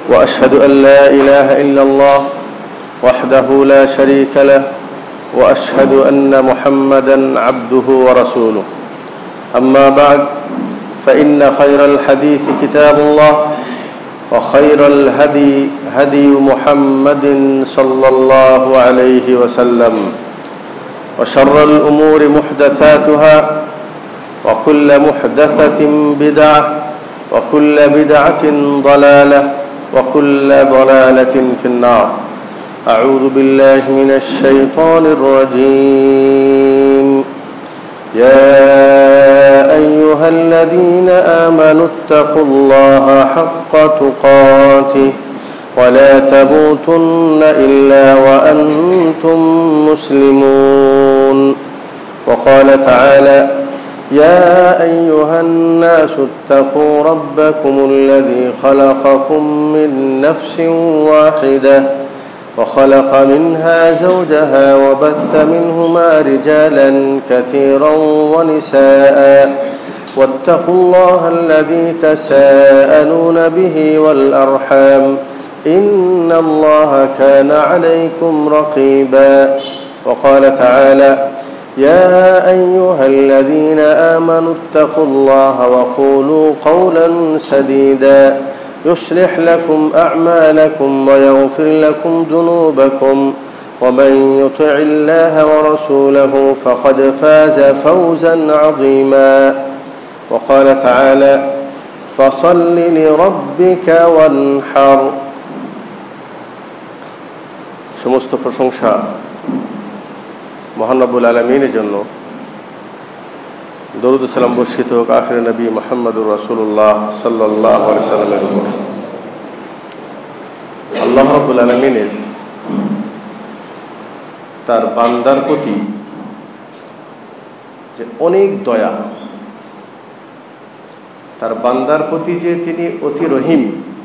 وأشهد أن لا إله إلا الله وحده لا شريك له وأشهد أن محمدا عبده ورسوله أما بعد فإن خير الحديث كتاب الله وخير الهدي هدي محمد صلى الله عليه وسلم وشر الأمور محدثاتها وكل محدثة بدعة وكل بدعة ضلالة وكل ضلالة في النار أعوذ بالله من الشيطان الرجيم يا أيها الذين آمنوا اتقوا الله حق تقاته ولا تموتن إلا وأنتم مسلمون وقال تعالى يا أيها الناس اتقوا ربكم الذي خلقكم من نفس واحدة وخلق منها زوجها وبث منهما رجالا كثيرا ونساء واتقوا الله الذي تساءلون به والأرحام إن الله كان عليكم رقيبا وقال تعالى يا أيها الذين آمنوا اتقوا الله وقولوا قولا سديدا يصلح لكم أعمالكم ويغفر لكم ذنوبكم ومن يطع الله ورسوله فقد فاز فوزا عظيما وقال تعالى فصل لربك وانحر সমস্ত প্রশংসা মহান রব্বুল আলামিনের জন্য। দরুদ ও সালাম বর্ষিত হোক আখির নবী মুহাম্মদুর রাসূলুল্লাহ সাল্লাল্লাহু আলাইহি ওয়াসাল্লামের উপর। আল্লাহ রাব্বুল আলামিনের তার বান্দার প্রতি যে অনেক দয়া, তার বান্দার প্রতি যে তিনি অতি রহিম,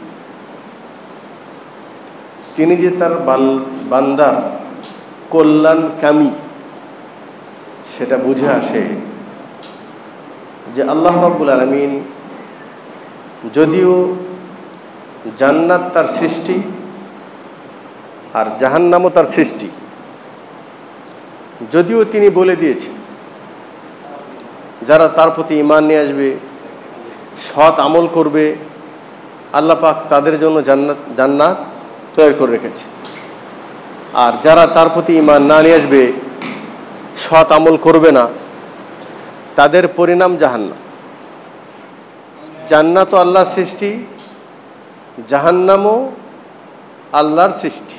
তিনি যে তার বান্দার কল্যাণকামী, সেটা বুঝে আসে যে আল্লাহ রাব্বুল আলামিন যদিও জান্নাত তার সৃষ্টি আর জাহান্নামও তার সৃষ্টি, যদিও তিনি বলে দিয়েছেন যারা তার প্রতি ঈমান নিয়ে আসবে, সৎ আমল করবে, আল্লাহ পাক তাদের জন্য জান্নাত তৈরি করে রেখেছে। আর যারা তার প্রতি ঈমান না নিয়ে আসবে, সৎ আমল করবে না, তাদের পরিণাম জাহান্নাম। জান্নাতও আল্লাহর সৃষ্টি, জাহান্নামও আল্লাহর সৃষ্টি।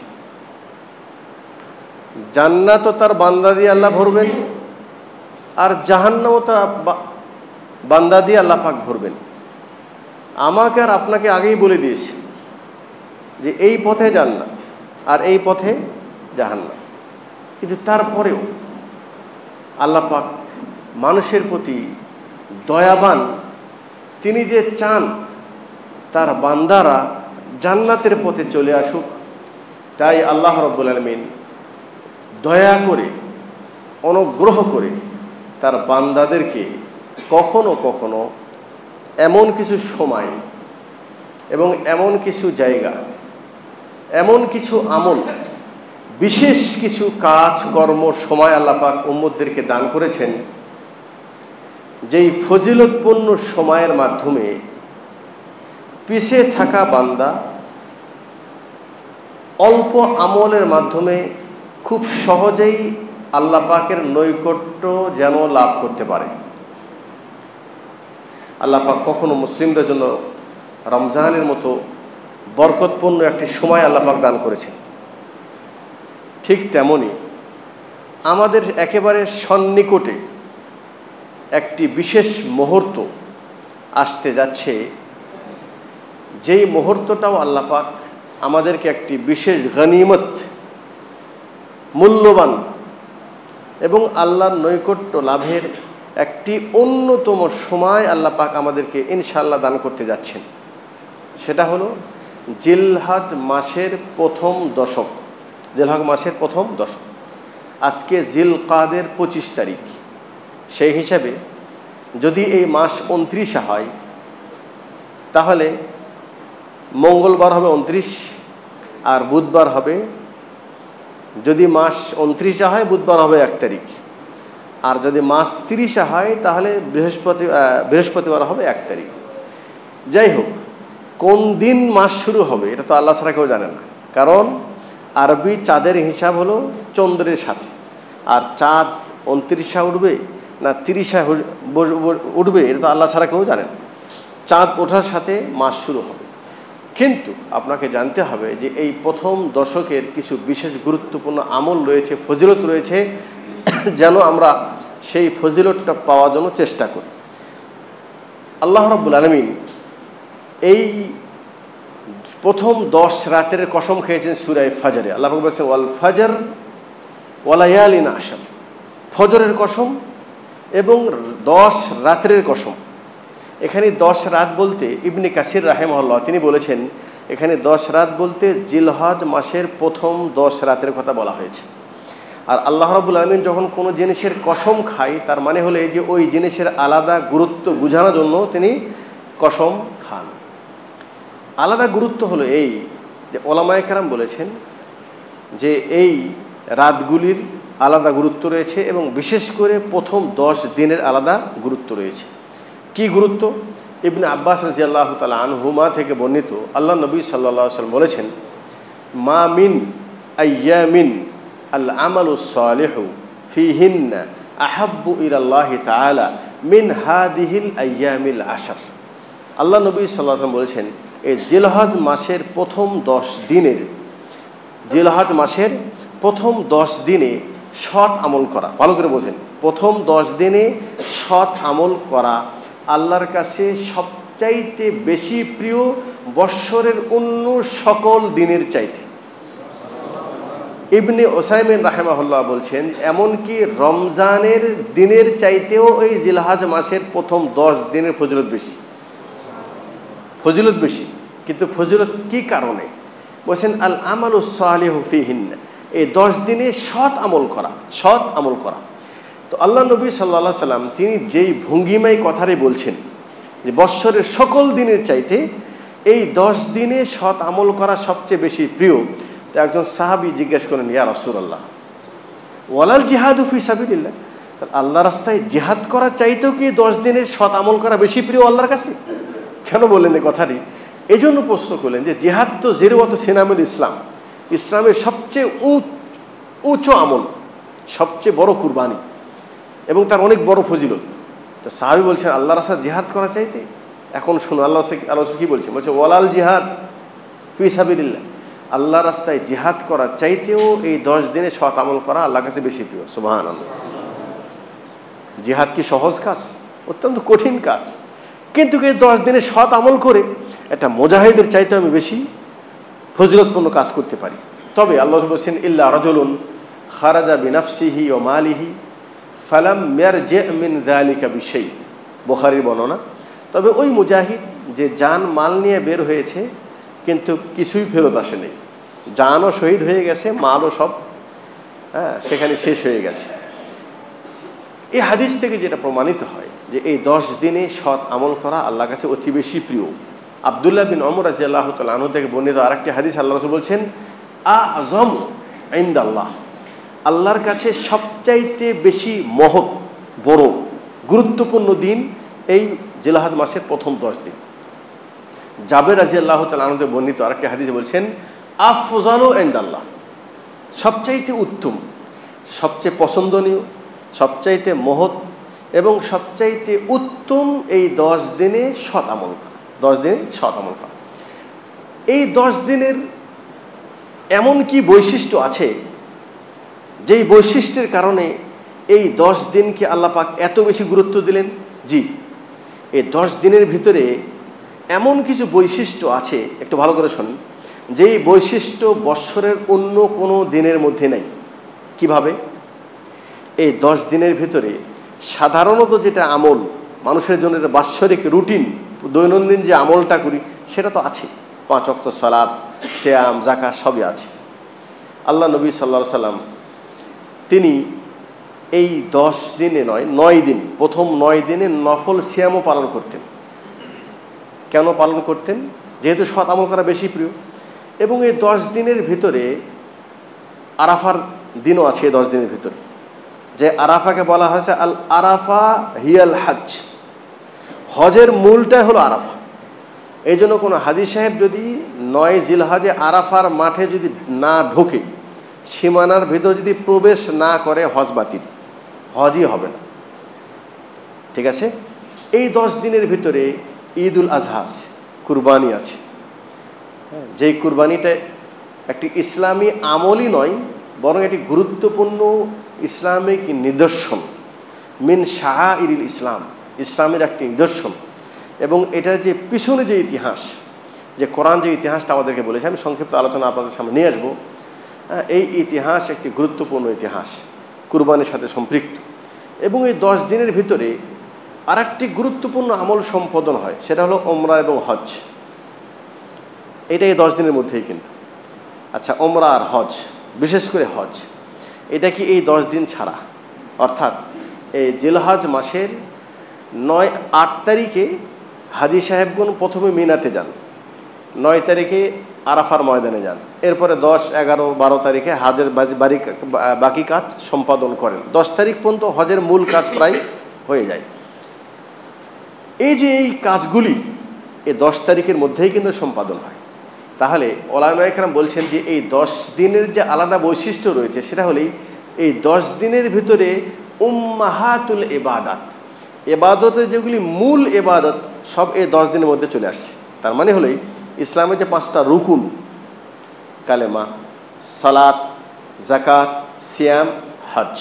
জান্নাতও তার বান্দা দিয়ে আল্লাহ ভরবেন, আর জাহান্নামও তার বান্দা দিয়ে আল্লাহ পাক ভরবেন। আমাকে আর আপনাকে আগেই বলে দিয়েছে যে এই পথে জান্নাত আর এই পথে জাহান্নাম। কিন্তু তারপরেও আল্লাহ পাক মানুষের প্রতি দয়াবান, তিনি যে চান তার বান্দারা জান্নাতের পথে চলে আসুক। তাই আল্লাহ রাব্বুল আলামিন দয়া করে, অনুগ্রহ করে তার বান্দাদেরকে কখনো কখনো এমন কিছু সময় এবং এমন কিছু জায়গা, এমন কিছু আমল, বিশেষ কিছু কাজ কর্ম সময় আল্লাহ পাক উম্মতদেরকে দান করেছেন, যেই ফজিলতপূর্ণ সময়ের মাধ্যমে পিছিয়ে থাকা বান্দা অল্প আমলের মাধ্যমে খুব সহজেই আল্লাহ পাকের নৈকট্য যেন লাভ করতে পারে। আল্লাহ পাক কখনো মুসলিমদের জন্য রমজানের মতো বরকতপূর্ণ একটি সময় আল্লাহ পাক দান করেছেন, ঠিক তেমনি আমাদের একেবারে সন্নিকটে একটি বিশেষ মুহূর্ত আসতে যাচ্ছে, যেই মুহূর্তটাও আল্লাহ পাক আমাদেরকে একটি বিশেষ গনিমত, মূল্যবান এবং আল্লাহর নৈকট্য লাভের একটি অন্যতম সময় আল্লাহ পাক আমাদেরকে ইনশাআল্লাহ দান করতে যাচ্ছেন। সেটা হলো জিলহজ মাসের প্রথম দশক। জিলহজ মাসের প্রথম দশক, আজকে জিলকাদের 25 তারিখ। সেই হিসাবে যদি এই মাস 29 হয়, তাহলে মঙ্গলবার হবে 29, আর বুধবার হবে, যদি মাস 29 হয় বুধবার হবে 1 তারিখ, আর যদি মাস 30 হয় তাহলে বৃহস্পতিবার হবে 1 তারিখ। যাই হোক, কোন দিন মাস শুরু হবে এটা তো আল্লাহ ছাড়া কেউ জানে না, কারণ আরবি চাঁদের হিসাব হলো চন্দ্রের সাথে, আর চাঁদ 29 উঠবে না 30 উঠবে এটা তো আল্লাহ ছাড়া কেউ জানে না। চাঁদ ওঠার সাথে মাস শুরু হবে। কিন্তু আপনাকে জানতে হবে যে এই প্রথম দশকের কিছু বিশেষ গুরুত্বপূর্ণ আমল রয়েছে, ফজিলত রয়েছে, যেন আমরা সেই ফজিলতটা পাওয়ার জন্য চেষ্টা করি। আল্লাহ রাব্বুল আলামিন এই প্রথম 10 রাতের কসম খেয়েছেন সূরা ফাজরে। আল্লাহ পাক বলেছেন ওয়াল ফাজর ওয়া লায়ালিন আশর, ফজরের কসম এবং 10 রাতের কসম। এখানে 10 রাত বলতে ইবনে কাসির রাহিমাহুল্লাহ তিনি বলেছেন এখানে 10 রাত বলতে জিলহজ মাসের প্রথম 10 রাতের কথা বলা হয়েছে। আর আল্লাহ রাব্বুল আলামিন যখন কোনো জিনিসের কসম খায় তার মানে হলো এই যে ওই জিনিসের আলাদা গুরুত্ব বোঝানোর জন্য তিনি কসম খান। আলাদা গুরুত্ব হলো এই যে ওলামায়ে কেরাম বলেছেন যে এই রাতগুলির আলাদা গুরুত্ব রয়েছে এবং বিশেষ করে প্রথম 10 দিনের আলাদা গুরুত্ব রয়েছে। কি গুরুত্ব? ইবনে আব্বাস রাদিয়াল্লাহু তাআলা আনহুমা থেকে বর্ণিত আল্লাহ নবী সাল্লাল্লাহু আলাইহি ওয়াসাল্লাম বলেছেন মা মিন আইয়ামিন আল আমালু সালিহু ফিহিন্না আহাব্বু ইলাল্লাহি তাআলা মিন হাদিহিল আইয়ামিল আশর। আল্লাহ নবী সাল্লাল্লাহু আলাইহি ওয়াসাল্লাম বলেছেন এই জিলহজ মাসের প্রথম 10 দিনের, জিলহজ মাসের প্রথম 10 দিনে সৎ আমল করা, ভালো করে বোঝেন, প্রথম 10 দিনে সৎ আমল করা আল্লাহর কাছে সবচাইতে বেশি প্রিয় বৎসরের অন্য সকল দিনের চাইতে। ইবনে ওসাইমিন রাহিমাহুল্লাহ বলছেন এমনকি রমজানের দিনের চাইতেও এই জিলহজ মাসের প্রথম 10 দিনের ফজিলত বেশি, ফজিলত বেশি। কিন্তু ফজিলত কি কারণে? বলছেন আল আমালুস সালিহু ফিহিন্না, এই 10 দিনে সৎ আমল করা, সৎ আমল করা। তো আল্লাহ নবী সাল্লাল্লাহু আলাইহি সাল্লাম তিনি যেই ভঙ্গিমায় কথাটাই বলছেন যে বৎসরের সকল দিনের চাইতে এই 10 দিনে সৎ আমল করা সবচেয়ে বেশি প্রিয়। তো একজন সাহাবী জিজ্ঞেস করেন ইয়া রাসূলুল্লাহ ওয়ালাল জিহাদু ফি সাবিলিল্লাহ, তাহলে আল্লাহর রাস্তায় জিহাদ করা চাইতেও কি 10 দিনের সৎ আমল করা বেশি প্রিয় আল্লাহর কাছে? কেন বললেন এই কথাটি? এই জন্য প্রশ্ন করলেন যে জিহাদ তো জিরওয়াতু সিনামুল ইসলাম, ইসলামের সবচেয়ে উঁচু আমল, সবচেয়ে বড় কুরবানি এবং তার অনেক বড় ফজিলত। তো সাহাবী বলছেন আল্লাহর রাস্তায় জিহাদ করা চাইতে। এখন শুনো আল্লাহ কি বলছেন, বলছে ওয়ালাল জিহাদ ফি সাবিলিল্লাহ, আল্লাহর রাস্তায় জিহাদ করা চাইতেও এই 10 দিনে সৎ আমল করা আল্লাহর কাছে বেশি প্রিয়। সুবহানাল্লাহ। জিহাদ কি সহজ কাজ? অত্যন্ত কঠিন কাজ, কিন্তু এই 10 দিনে সৎ আমল করে একটা মুজাহিদের চাইতে আমি বেশি ফজিলতপূর্ণ কাজ করতে পারি। তবে আল্লাহ বলছেন ইল্লা রাজুলুন খারাজা বিনাফসিহি ওয়া মালিহি ফালাম ইয়ারজি মিন যালিকা বিশাই, বুখারীর বর্ণনা। তবে ওই মুজাহিদ যে জান মাল নিয়ে বের হয়েছে কিন্তু কিছুই ফেরত আসেনি, জানও শহীদ হয়ে গেছে, মালও সব সেখানে শেষ হয়ে গেছে। এই হাদিস থেকে যেটা প্রমাণিত হয় যে এই 10 দিনে সৎ আমল করা আল্লাহর কাছে অতি বেশি প্রিয়। আব্দুল্লাহ বিন ওমর রাদিয়াল্লাহু তাআলা আনহু থেকে বর্ণিত আরেকটি হাদিস আল্লাহ রাসূল বলছেন আযম ইনদাল্লাহ, আল্লাহর কাছে সবচাইতে বেশি মহৎ, বড়, গুরুত্বপূর্ণ দিন এই জিলহজ মাসের প্রথম 10 দিন। জাবের রাদিয়াল্লাহু তাআলা আনহু থেকে বর্ণিত আরেকটি হাদিসে বলছেন আফজালু ইনদাল্লাহ, সবচাইতে উত্তম, সবচেয়ে পছন্দনীয়, সবচাইতে মহৎ এবং সবচাইতে উত্তম এই 10 দিনে সৎ আমল করা, 10 দিনে সৎ আমল করা। এই 10 দিনের এমন কি বৈশিষ্ট্য আছে যেই বৈশিষ্ট্যের কারণে এই 10 দিনকে আল্লাহ পাক এত বেশি গুরুত্ব দিলেন? জি, এই 10 দিনের ভিতরে এমন কিছু বৈশিষ্ট্য আছে, একটু ভালো করে শুনুন, যেই বৈশিষ্ট্য বৎসরের অন্য কোনো দিনের মধ্যে নেই। কিভাবে? এই 10 দিনের ভিতরে সাধারণত যেটা আমল মানুষের জন্য বাৎসরিক রুটিন, দৈনন্দিন যে আমলটা করি সেটা তো আছে, 5 ওয়াক্ত সালাত, সিয়াম, যাকাত সবই আছে। আল্লাহ নবী সাল্লাল্লাহু আলাইহি সাল্লাম তিনি এই 10 দিনে নয়, 9 দিন, প্রথম 9 দিনে নফল সিয়ামও পালন করতেন। কেন পালন করতেন? যেহেতু সৎ আমল করা বেশি প্রিয়। এবং এই 10 দিনের ভিতরে আরাফার দিনও আছে। এই 10 দিনের ভিতরে যে আরাফাকে বলা হয়েছে আল আরাফা হিয়াল হজ, হজের মূলটাই হলো আরাফা। এই জন্য কোনো হাজী সাহেব যদি 9 জিলহজে আরাফার মাঠে যদি না ঢোকে, সীমানার ভিতর যদি প্রবেশ না করে, হজ বাতিল, হজই হবে না। ঠিক আছে? এই 10 দিনের ভিতরে ঈদ উল আজহা আছে, কুরবানি আছে। যেই কুরবানিটা একটি ইসলামী আমলই নয়, বরং একটি গুরুত্বপূর্ণ ইসলামিক নিদর্শন, মিন শাআইরিল ইসলাম, ইসলামের একটি নিদর্শন। এবং এটার যে পিছনে যে ইতিহাস, যে কোরআন যে ইতিহাসটা আমাদেরকে বলেছে, আমি সংক্ষিপ্ত আলোচনা আপনাদের সামনে নিয়ে আসবো। এই ইতিহাস একটি গুরুত্বপূর্ণ ইতিহাস, কুরবানির সাথে সম্পৃক্ত। এবং এই 10 দিনের ভিতরে আর একটি গুরুত্বপূর্ণ আমল সম্পাদন হয়, সেটা হলো ওমরা এবং হজ। এটা এই 10 দিনের মধ্যেই কিন্তু। আচ্ছা, ওমরা আর হজ, বিশেষ করে হজ, এটা কি এই 10 দিন ছাড়া? অর্থাৎ এই জিলহজ মাসের 9-8 তারিখে হাজী সাহেবগণ প্রথমে মিনাতে যান, 9 তারিখে আরাফার ময়দানে যান, এরপরে 10, 11, 12 তারিখে হজের বাকি কাজ সম্পাদন করেন। 10 তারিখ পর্যন্ত হজের মূল কাজ প্রায় হয়ে যায়। এই যে এই কাজগুলি এই 10 তারিখের মধ্যেই কিন্তু সম্পাদন হয়। তাহলে ওলামায়ে কেরাম বলছেন যে এই 10 দিনের যে আলাদা বৈশিষ্ট্য রয়েছে, সেটা হলেই এই 10 দিনের ভিতরে উম্মাহাতুল ইবাদাত, এবাদতের যেগুলি মূল এবাদত, সব এই 10 দিনের মধ্যে চলে আসছে। তার মানে হলেই ইসলামের যে 5টা রুকুন, কালেমা, সালাত, জাকাত, সিয়াম, হজ,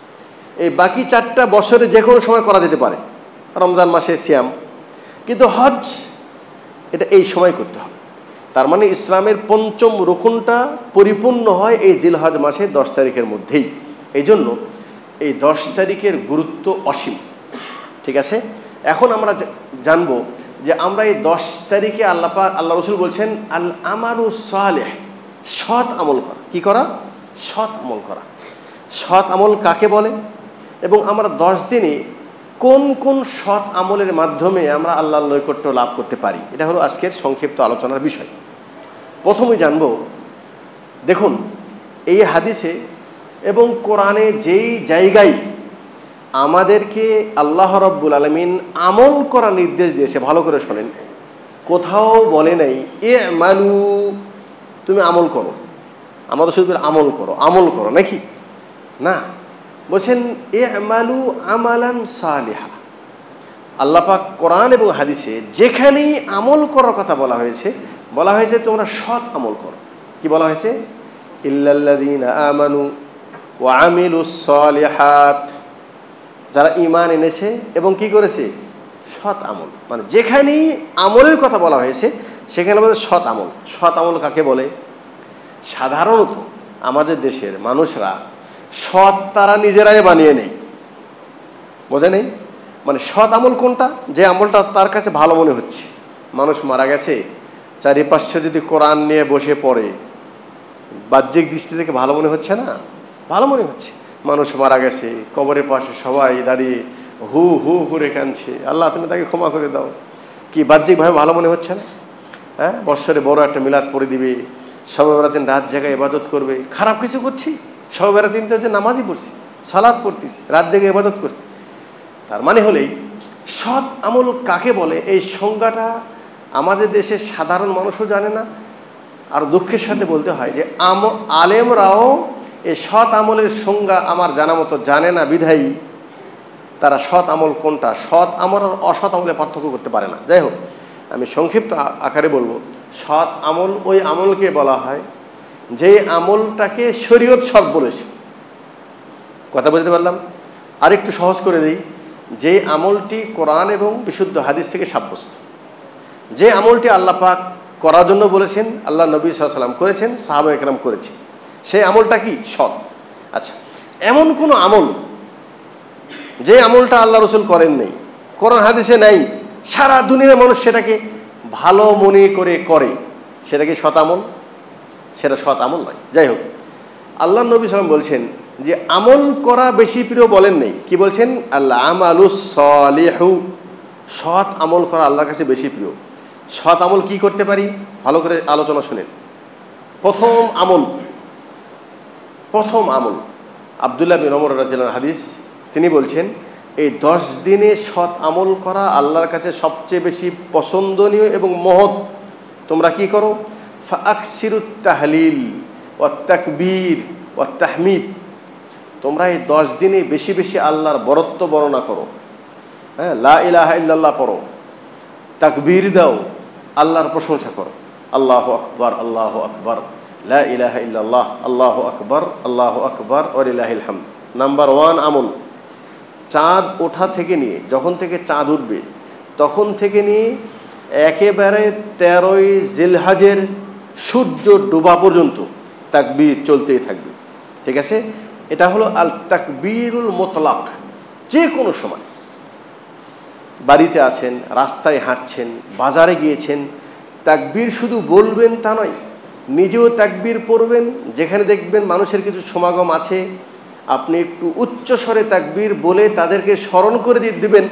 এই বাকি 4টা বছরে যে কোনো সময় করা যেতে পারে। রমজান মাসে সিয়াম, কিন্তু হজ এটা এই সময় করতে হবে। তার মানে ইসলামের 5ম রুকুনটা পরিপূর্ণ হয় এই জিলহজ মাসের 10 তারিখের মধ্যেই। এই জন্য এই 10 তারিখের গুরুত্ব অসীম। ঠিক আছে? এখন আমরা জানবো যে আমরা এই 10 তারিখে আল্লাহ রসুল বলছেন আল আমালু সালেহ, সৎ আমল করা। কি করা? সৎ আমল করা। সৎ আমল কাকে বলে? এবং আমরা 10 দিনে কোন কোন সৎ আমলের মাধ্যমে আমরা আল্লাহর নৈকট্য লাভ করতে পারি, এটা হলো আজকের সংক্ষিপ্ত আলোচনার বিষয়। প্রথমে জানব, দেখুন এই হাদিসে এবং কোরআনে যেই জায়গায় আমাদেরকে আল্লাহ রাব্বুল আলামিন আমল করার নির্দেশ দিয়েছে, ভালো করে শোনেন, কোথাও বলে নাই আমালু, তুমি আমল করো। আমাদের শুধু আমল করো, আমল করো নাকি? না, বলছেন আমালু আমালান সালিহা। আল্লাহ পাক কোরআন এবং হাদিসে যেখানেই আমল করার কথা বলা হয়েছে তোমরা সৎ আমল করো। কি বলা হয়েছে? ইল্লাল্লাযীনা আমানু ওয়া আমিলুস সালিহাত, যারা ঈমান এনেছে এবং কি করেছে? সৎ আমল। মানে যেখানেই আমলের কথা বলা হয়েছে সেখানে বলে সৎ আমল। সৎ আমল কাকে বলে? সাধারণত আমাদের দেশের মানুষরা সৎ তারা নিজেরাই বানিয়ে নেয়, বোঝে নেই? মানে সৎ আমল কোনটা? যে আমলটা তার কাছে ভালো মনে হচ্ছে। মানুষ মারা গেছে, চারিপাশে যদি কোরআন নিয়ে বসে পড়ে, বাহ্যিক দৃষ্টি থেকে ভালো মনে হচ্ছে না? ভালো মনে হচ্ছে। মানুষ মারা গেছে, কবরের পাশে সবাই দাঁড়িয়ে হু হু করে কাঁদছে, আল্লাহ তুমি তাকে ক্ষমা করে দাও। কি বাহ্যিকভাবে ভালো মনে হচ্ছে না? হ্যাঁ, বৎসরে বড় একটা মিলাদ পড়ে দিবে, শবে বরাতিন রাত জায়গায় ইবাদত করবে। খারাপ কিছু করছি? শবে বরাতিন তো হচ্ছে নামাজই পড়ছি, সালাত পড়তেছি, রাত জায়গায় ইবাদত করছি। তার মানে হলেই সৎ আমল কাকে বলে এই সংজ্ঞাটা আমাদের দেশের সাধারণ মানুষও জানে না। আর দুঃখের সাথে বলতে হয় যে আলেমরাও এই সৎ আমলের সংজ্ঞা আমার জানা মতো জানে না, বিধায়ী তারা সৎ আমল কোনটা, সৎ আমল আর অসৎ আমলে পার্থক্য করতে পারে না। যাই হোক, আমি সংক্ষিপ্ত আকারে বলবো, সৎ আমল ওই আমলকে বলা হয় যে আমলটাকে শরীয়ত সৎ বলেছে। কথা বুঝতে পারলাম? আরেকটু সহজ করে দিই, যে আমলটি কোরআন এবং বিশুদ্ধ হাদিস থেকে সাব্যস্ত, যে আমলটি আল্লাহ পাক করার জন্য বলেছেন, আল্লাহ নবী সাল্লাল্লাহু আলাইহি ওয়াসাল্লাম করেছেন, সাহাবা একরাম করেছে, সেই আমলটা কি? সৎ। আচ্ছা, এমন কোনো আমল যে আমলটা আল্লাহ রসুল করেন নেই, কোরআন হাদিসে নাই, সারা দুনিয়ার মানুষ সেটাকে ভালো মনে করে, সেটা কি সৎ আমল? সেটা সৎ আমল নয়। যাই হোক, আল্লাহ নবী সাল্লাল্লাহু আলাইহি ওয়াসাল্লাম বলছেন যে আমল করা বেশি প্রিয় বলেন নেই। কি বলছেন? আল আমালুস সালিহু, সৎ আমল করা আল্লাহর কাছে বেশি প্রিয়। সৎ আমল কি করতে পারি? ভালো করে আলোচনা শুনেন। প্রথম আমল আব্দুল্লাহ বিন ওমর রাদিয়াল্লাহু আনহু হাদিস, তিনি বলছেন এই 10 দিনে সৎ আমল করা আল্লাহর কাছে সবচেয়ে বেশি পছন্দনীয় এবং মহৎ। তোমরা কি করো? ফাকসিরুত তাহলিল ওয়াত তাকবীর ওয়াত তাহমিদ। তোমরা এই 10 দিনে বেশি বেশি আল্লাহর বরত্ব বর্ণনা করো, হ্যাঁ, লা ইলাহা ইল্লাল্লাহ পড়ো, তাকবীর দাও, আল্লাহর প্রশংসা করো, আল্লাহু আকবার আল্লাহু আকবার, লা ইলাহা ইল্লাল্লাহ, আল্লাহু আকবার ওয়া লিল্লাহিল হামদ। নাম্বার 1 আমল, চাঁদ ওঠা থেকে নিয়ে, যখন থেকে চাঁদ উঠবে তখন থেকে নিয়ে একেবারে 13ই জিলহজের সূর্য ডোবা পর্যন্ত তাকবীর চলতেই থাকবে। ঠিক আছে? এটা হলো আল তাকবীরুল মুতলাক। যে কোনো সময় বাড়িতে আছেন, রাস্তায় হাঁটছেন, বাজারে গিয়েছেন, তাকবীর শুধু বলবেন তা নয়, নিজেও তাকবীর পড়বেন। যেখানে দেখবেন মানুষের কিছু সমাগম আছে, আপনি একটু উচ্চ স্বরে তাকবীর বলে তাদেরকে স্মরণ করে দিবেন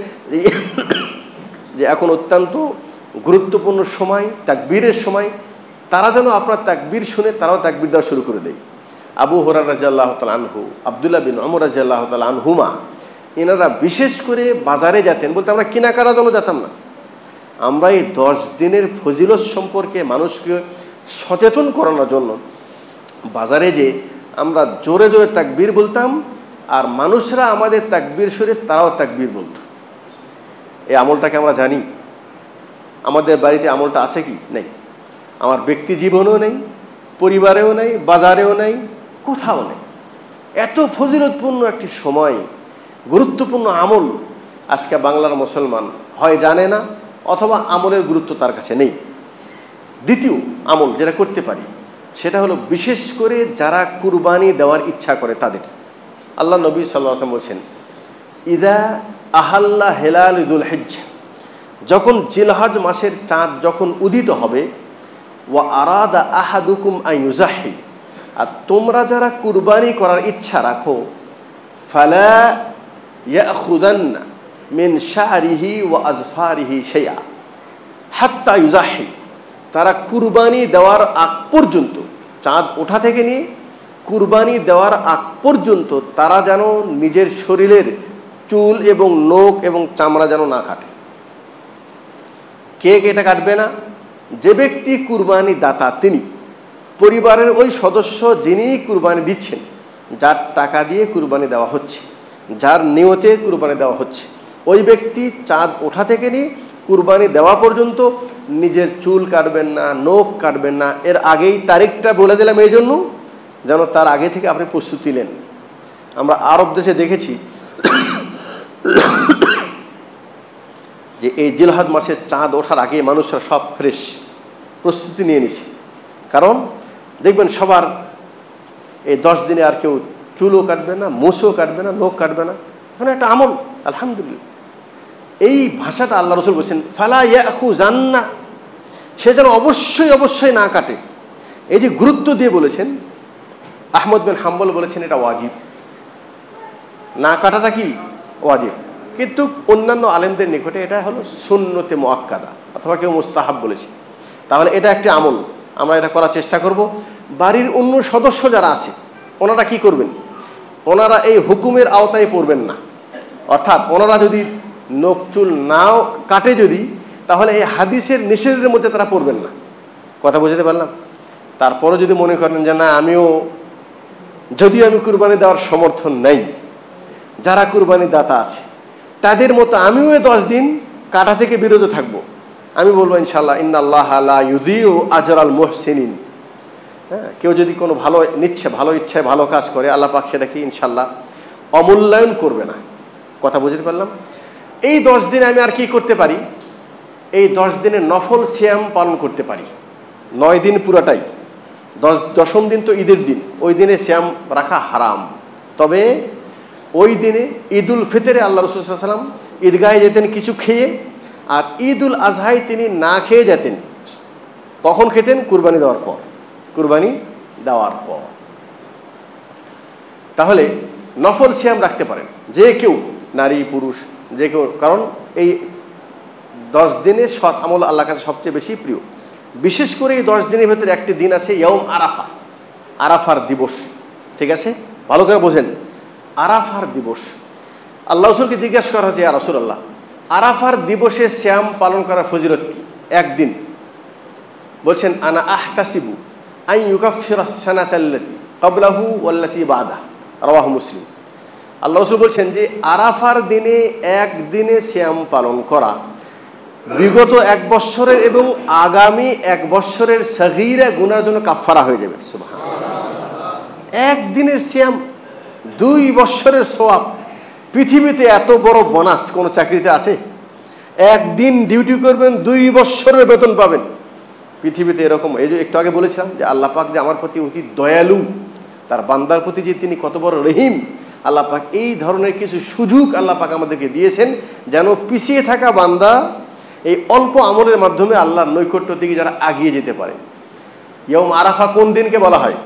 যে এখন অত্যন্ত গুরুত্বপূর্ণ সময়, তাকবীরের সময়। তারা যেন আপনার তাকবীর শুনে তারাও তাকবীর দেওয়া শুরু করে দেয়। আবু হুরায়রা রাদিয়াল্লাহু তাআলা আনহু, আব্দুল্লাহ বিন ওমর রাদিয়াল্লাহু তাআলা আনহুমা, এনারা বিশেষ করে বাজারে যেতেন। বলতে আমরা কেনাকাটার জন্য যেতাম না, আমরা এই 10 দিনের ফজিলত সম্পর্কে মানুষকে সচেতন করানোর জন্য বাজারে যে আমরা জোরে জোরে তাকবীর বলতাম, আর মানুষরা আমাদের তাকবীর শুনে তারাও তাকবীর বলত। এই আমলটাকে আমরা জানি। আমাদের বাড়িতে আমলটা আছে কি? নেই। আমার ব্যক্তি জীবনেও নেই, পরিবারেও নেই, বাজারেও নেই, কোথাও নেই। এত ফজিলতপূর্ণ একটি সময়, গুরুত্বপূর্ণ আমল আজকে বাংলার মুসলমান হয় জানে না, অথবা আমলের গুরুত্ব তার কাছে নেই। দ্বিতীয় আমল যেটা করতে পারি সেটা হলো বিশেষ করে যারা কুরবানি দেওয়ার ইচ্ছা করে তাদের। আল্লাহ নবী সাল্লাল্লাহু আলাইহি ওয়াসাল্লাম বলছেন, ইদা আহাল্লা হেলালুল হিজ্জা, যখন জিলহজ মাসের চাঁদ যখন উদিত হবে, ওয়া আরাদা আহাদুকুম আন ইউজাহি, আর তোমরা যারা কুরবানি করার ইচ্ছা রাখো, ফালা ইয়াখুদান্না মিন শারিহি ওয়া আজফারিহি শাইআ হাত্তা ইউজাহি, তারা কুরবানি দেওয়ার আগ পর্যন্ত, চাঁদ ওঠা থেকে নিয়ে কুরবানি দেওয়ার আগ পর্যন্ত তারা যেন নিজের শরীরের চুল এবং নখ এবং চামড়া যেন না কাটে। কে এটা কাটবে না? যে ব্যক্তি কুরবানি দাতা, তিনি, পরিবারের ওই সদস্য যিনি কুরবানি দিচ্ছেন, যার টাকা দিয়ে কুরবানি দেওয়া হচ্ছে, যার নিয়তে কুরবানি দেওয়া হচ্ছে, ওই ব্যক্তি চাঁদ ওঠা থেকে নিয়ে কুরবানি দেওয়া পর্যন্ত নিজের চুল কাটবেন না, নখ কাটবেন না। এর আগেই তারিখটা বলে দিলাম এই জন্য যেন তার আগে থেকে আপনি প্রস্তুতি নেন। আমরা আরব দেশে দেখেছি যে এই জিলহজ মাসের চাঁদ ওঠার আগে মানুষরা সব ফ্রেশ প্রস্তুতি নিয়ে নিছে। কারণ দেখবেন সবার এই 10 দিনে আর কেউ চুলও কাটবে না, মুছও কাটবে না, নখ কাটবে না। মানে একটা আমল, আলহামদুলিল্লাহ। এই ভাষাটা আল্লাহ রাসূল বলছেন, ফালা ইয়াখুযান্না, সে যেন অবশ্যই অবশ্যই না কাটে। এই যে গুরুত্ব দিয়ে বলেছেন, আহমদ বিন হাম্বল বলেছেন এটা ওয়াজিব, না কাটাটা কি ওয়াজিব। কিন্তু অন্যান্য আলেমদের নিকটে এটা হলো সুন্নতে মুআক্কাদা, অথবা কেউ মুস্তাহাব বলেছে। তাহলে এটা একটি আমল, আমরা এটা করার চেষ্টা করব। বাড়ির অন্য সদস্য যারা আছে ওনারা কি করবেন? ওনারা এই হুকুমের আওতায় পড়বেন না। অর্থাৎ ওনারা যদি নখ চুল নাও কাটে যদি, তাহলে এই হাদিসের নিষেধের মধ্যে তারা পড়বেন না। কথা বুঝতে পারলাম? তারপরে যদি মনে করেন যে না, যদিও আমি কুরবানি দেওয়ার সমর্থন নেই, যারা কুরবানি দাতা আছে তাদের মতো আমিও 10 দিন কাটা থেকে বিরত থাকব, আমি বলবো ইনশাআল্লাহ ইন্নাল্লাহা লা ইউযিউ আজরাল মুহসিনিন। হ্যাঁ, কেউ যদি কোনো ভালো ইচ্ছায় ভালো কাজ করে, আল্লাহ পাক সেটাকে ইনশাআল্লাহ অমূল্যায়ন করবে না। কথা বুঝতে পারলাম? এই 10 দিন আমি আর কি করতে পারি? এই 10 দিনে নফল সিয়াম পালন করতে পারি। 9 দিন পুরাটাই, 10ম দিন তো ঈদের দিন, ওই দিনে সিয়াম রাখা হারাম। তবে ওই দিনে ঈদুল ফিতরে আল্লাহ রাসূল সাল্লাল্লাহু আলাইহি ওয়াসাল্লাম ঈদগাহে যেতেন কিছু খেয়ে, আর ঈদুল আজহায় তিনি না খেয়ে যেতেন। কখন খেতেন? কুরবানি দেওয়ার পর। কুরবানি দেওয়ার পর। তাহলে নফল সিয়াম রাখতে পারেন যে কেউ, নারী পুরুষ যে কেউ। কারণ এই 10 দিনের সৎ আমল আল্লাহর কাছে সবচেয়ে বেশি প্রিয়। বিশেষ করে এই 10 দিনের ভেতরে একটি দিন আছে ইয়ৌম আরাফা, আরাফার দিবস। ঠিক আছে, ভালো করে বোঝেন, আরাফার দিবস। আল্লাহ রাসূলকে জিজ্ঞাসা করা হয়েছে, ইয়া রাসূলুল্লাহ, আরাফার দিবসে সিয়াম পালন করার ফজিলত কি? একদিন। বলছেন আনা আহতাসিবু আন ইউকাফিরাস সানাতাল্লাতী ক্বাবলাহু ওয়াল্লাতী বা'দাহু, রাওয়াহু মুসলিম। আল্লাহ রাসূল বলছেন যে আরাফার দিনে একদিনে সিয়াম পালন করা বিগত 1 বৎসরের এবং আগামী 1 বৎসরের সগীরা গুনার জন্য কাফারা হয়ে যাবে। সুবহানাল্লাহ, একদিনের সিয়াম 2 বৎসরের সওয়াব। পৃথিবীতে এত বড় বোনাস কোনো চাকরিতে আছে? একদিন ডিউটি করবেন 2 বৎসরের বেতন পাবেন। পৃথিবীতে এরকম, এই যে একটু আগে বলেছিলাম যে আল্লাহ পাক যে আমার প্রতি অতি দয়ালু, তার বান্দার প্রতি যে তিনি কত বড় রহিম। আল্লাহ পাক এই ধরনের কিছু সুযোগ আল্লাহ পাক আমাদেরকে দিয়েছেন যেন পিছিয়ে থাকা বান্দা এই অল্প আমলের মাধ্যমে আল্লাহর নৈকট্য দিকে যারা আগিয়ে যেতে পারে। ইয়ৌম আরাফা কোন দিনকে বলা হয়?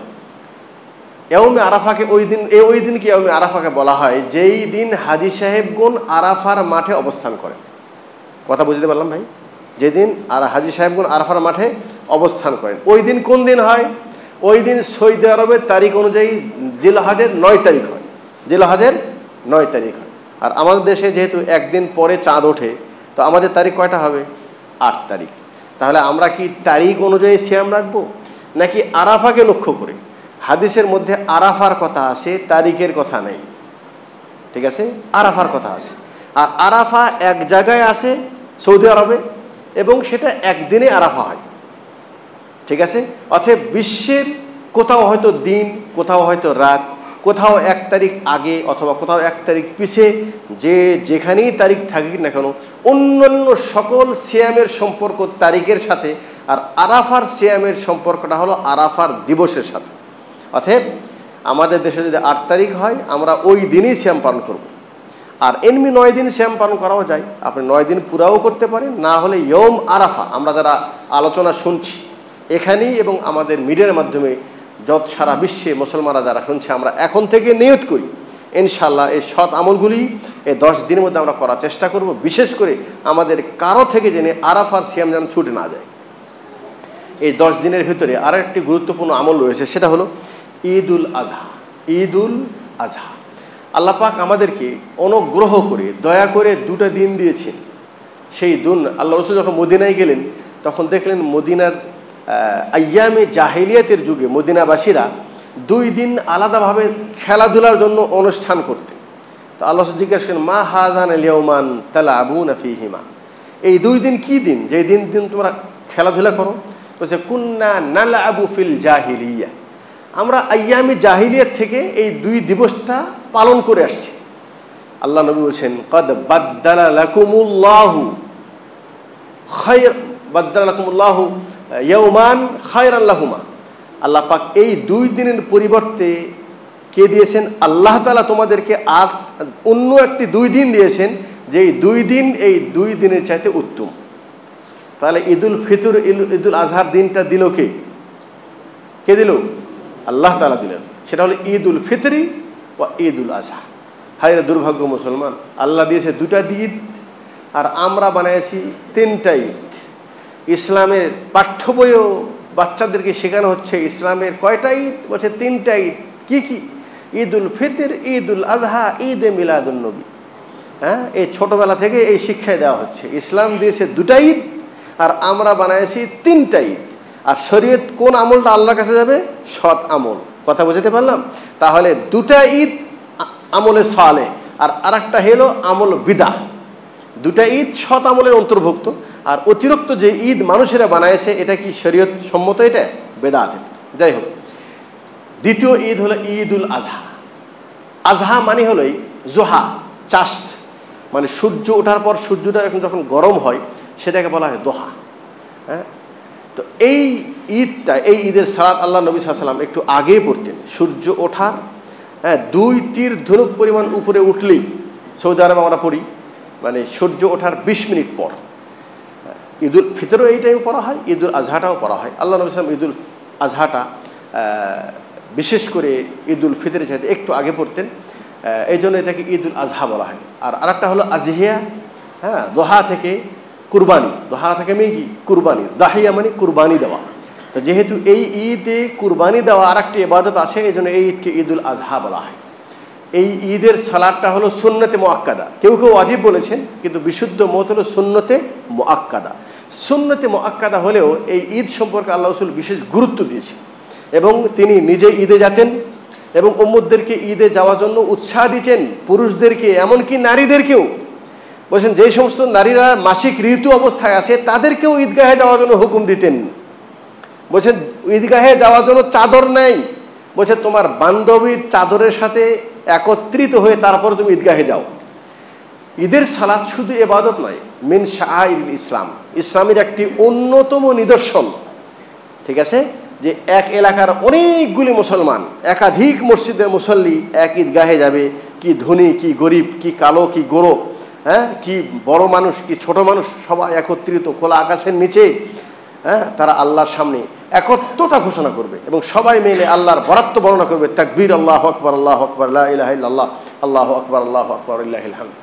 ইয়ৌমে আরাফাকে ওই দিনকে ইয়ৌমে আরাফাকে বলা হয় যেই দিন হাজী সাহেবগণ আরাফার মাঠে অবস্থান করেন। কথা বুঝতে পারলাম ভাই? যেদিন হাজী সাহেবগণ আরাফার মাঠে অবস্থান করেন, ওই দিন কোন দিন হয়? ওই দিন সৌদি আরবের তারিখ অনুযায়ী জিলহজের 9 তারিখ হয়। জিলহজের 9 তারিখ হয়। আর আমাদের দেশে যেহেতু একদিন পরে চাঁদ ওঠে, তো আমাদের তারিখ কয়টা হবে? 8 তারিখ। তাহলে আমরা কি তারিখ অনুযায়ী সিয়াম রাখবো নাকি আরাফাকে লক্ষ্য করে? হাদিসের মধ্যে আরাফার কথা আছে, তারিখের কথা নেই। ঠিক আছে, আরাফার কথা আছে। আর আরাফা এক জায়গায় আছে সৌদি আরবে, এবং সেটা একদিনে আরাফা হয়। ঠিক আছে, অতএব বিশ্বের কোথাও হয়তো দিন, কোথাও হয়তো রাত, কোথাও 1 তারিখ আগে অথবা কোথাও 1 তারিখ পিছে, যে যেখানেই তারিখ থাকুক না কেন, অন্যান্য সকল সিয়ামের সম্পর্ক তারিখের সাথে, আর আরাফার সিয়ামের সম্পর্কটা হলো আরাফার দিবসের সাথে। অতএব আমাদের দেশে যদি 8 তারিখ হয়, আমরা ওই দিনই সিয়াম পালন করব। আর এমনি 9 দিন সিয়াম পালন করাও যায়, আপনি 9 দিন পুরাও করতে পারেন, না হলে ইয়ৌম আরাফা আমরা যারা আলোচনা শুনছি এখানেই এবং আমাদের মিডিয়ার মাধ্যমে যত সারা বিশ্বে মুসলমানরা যারা শুনছে, আমরা এখন থেকে নিয়ত করি ইনশাআল্লাহ এই সৎ আমলগুলি এই 10 দিনের মধ্যে আমরা করার চেষ্টা করব। বিশেষ করে আমাদের কারো থেকে জেনে আরাফার সিয়াম যেন ছুটে না যায়। এই 10 দিনের ভিতরে আর একটি গুরুত্বপূর্ণ আমল রয়েছে, সেটা হলো ঈদুল আজহা। ঈদুল আজহা আল্লাহ পাক আমাদেরকে অনুগ্রহ করে দয়া করে 2টা দিন দিয়েছেন। সেই দিন আল্লাহ রাসূল যখন মদিনায় গেলেন তখন দেখলেন মদিনার আইয়ামে জাহিলিয়াতের যুগে মদিনাবাসীরা 2 দিন আলাদাভাবে খেলাধুলার জন্য অনুষ্ঠান করতে। তো আল্লাহ জিজ্ঞাসা করেন, মা হাযান আল ইয়াওমান তালাবুনা ফীহিমা, এই 2 দিন কি দিন যে দিন তোমরা খেলাধুলা করো? বলছে কুন্না নালআবু ফিল জাহিলিয়া, আমরা আইয়ামে জাহিলিয়াত থেকে এই 2 দিবসটা পালন করে আসছি। আল্লাহ নবী বলছেন, কদ বাদদালা লাকুমুল্লাহু ইয়াওমান খায়রান লাহুমা, আল্লাহ পাক এই 2 দিনের পরিবর্তে কে দিয়েছেন? আল্লাহ তাআলা তোমাদেরকে আর অন্য একটি 2 দিন দিয়েছেন, যে এই 2 দিন এই 2 দিনের চাইতে উত্তম। তাহলে ঈদুল ফিতর, ঈদুল আজহার দিনটা দিল কে? কে দিল? আল্লাহ তাআলা দিলেন। সেটা হলো ঈদুল ফিতরি ও ঈদুল আজহা। হায় রে দুর্ভাগ্য মুসলমান, আল্লাহ দিয়েছে 2টা ঈদ আর আমরা বানিয়েছি 3টা ঈদ। ইসলামের পাঠ্য বইও বাচ্চাদেরকে শেখানো হচ্ছে ইসলামের কয়টা ঈদ? বলছে 3টা ঈদ। কি কি? ঈদুল ফিতর, ঈদুল আজহা, ঈদে মিলাদুন নবী। হ্যাঁ, এই ছোটবেলা থেকে এই শিক্ষায় দেওয়া হচ্ছে। ইসলাম দিয়েছে 2টা ঈদ আর আমরা বানাইছি 3টা ঈদ। আর শরীয়ত কোন আমলটা আল্লাহর কাছে যাবে? সৎ আমল। কথা বুঝতে পারলাম? তাহলে 2টা ঈদ আমলে সালেহ আর আরেকটা হলো আমল বিদা। 2টা ঈদ সৎ আমলের অন্তর্ভুক্ত, আর অতিরিক্ত যে ঈদ মানুষেরা বানাইছে এটা কি শরীয়ত সম্মত? এটা বেদাত। যাই হোক, দ্বিতীয় ঈদ হলো ঈদুল আজহা। আজহা মানে হলো জোহা, চাঁদ, মানে সূর্য ওঠার পর সূর্যটা যখন গরম হয় সেটাকে বলা হয় দোহা। হ্যাঁ, তো এই ঈদটা, এই ঈদের সালাত আল্লাহ নবী সাল্লাল্লাহু আলাইহি ওয়াসাল্লাম একটু আগেই পড়তেন। সূর্য ওঠার 2 তীর ধনুক পরিমাণ উপরে উঠলেই, সৌদি আরবে আমরা পড়ি, মানে সূর্য ওঠার 20 মিনিট পর। ঈদুল ফিতরও এই টাইমে পড়া হয়, ঈদুল আজহাটাও পড়া হয়। আল্লাহ নবী সাল্লাল্লাহু আলাইহি ওয়াসাল্লাম ঈদুল আজহাটা বিশেষ করে ঈদুল ফিতরের চাইতে একটু আগে পড়তেন, এই জন্য এটাকে ঈদুল আজহা বলা হয়। আর আরেকটা হলো আজিহিয়া। হ্যাঁ, দোহা থেকে কুরবানি, দোহা থেকে মেয়ে কি কুরবানি, দাহিয়া মানে কুরবানি দেওয়া। তো যেহেতু এই ঈদে কুরবানি দেওয়া আর একটি ইবাদত আছে, এই জন্য এই ঈদকে ঈদুল আজহা বলা হয়। এই ঈদের সালাতটা হলো সুন্নতে মুআক্কাদা, কেউ কেউ ওয়াজিব বলেছেন, কিন্তু বিশুদ্ধ মত হলো সুন্নতে মুআক্কাদা। সুন্নতে মুআক্কাদা হলেও এই ঈদ সম্পর্কে আল্লাহ রাসূল বিশেষ গুরুত্ব দিয়েছেন এবং তিনি নিজে ঈদে যেতেন এবং উম্মতদেরকে ঈদে যাওয়ার জন্য উৎসাহ দিতেন, পুরুষদেরকে এমনকি নারীদেরকেও। বলছেন যে সমস্ত নারীরা মাসিক ঋতু অবস্থায় আছে তাদেরকেও ঈদগাহে যাওয়ার জন্য হুকুম দিতেন। বলছেন ঈদগাহে যাওয়ার জন্য চাদর নেই, বলছে তোমার বান্ধবীর চাদরের সাথে একত্রিত হয়ে তারপর তুমি ঈদগাহে যাও। ঈদের সালাত শুধু ইবাদত নয়, মিন শাআইরিল ইসলাম, ইসলামের একটি অন্যতম নিদর্শন। ঠিক আছে, যে এক এলাকার অনেকগুলি মুসলমান, একাধিক মসজিদের মুসল্লি এক ঈদগাহে যাবে, কি ধনী কি গরিব, কি কালো কি গোরো, হ্যাঁ, কি বড় মানুষ কি ছোট মানুষ, সবাই একত্রিত খোলা আকাশের নিচে, হ্যাঁ, তারা আল্লাহর সামনে একত্রতা ঘোষণা করবে এবং সবাই মিলে আল্লাহর বরাত্ব বর্ণনা করবে, তাকবীর আল্লাহু আকবার আল্লাহু আকবার লা ইলাহা ইল্লাল্লাহ আল্লাহু আকবার আল্লাহু আকবার লিল্লাহিল হামদ।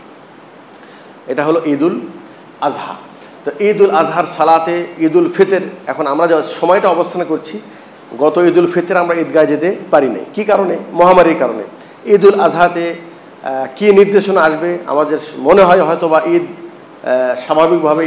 এটা হলো ঈদুল আজহা। তো ঈদুল আজহার সালাতে ঈদুল ফিতর, এখন আমরা যে সময়টা অবস্থান করছি, গত ঈদুল ফিতর আমরা ঈদগাহে যেতে পারি নাই। কী কারণে? মহামারীর কারণে। ঈদুল আজহাতে কী নির্দেশনা আসবে আমাদের মনে হয় হয়তো বা ঈদ স্বাভাবিকভাবে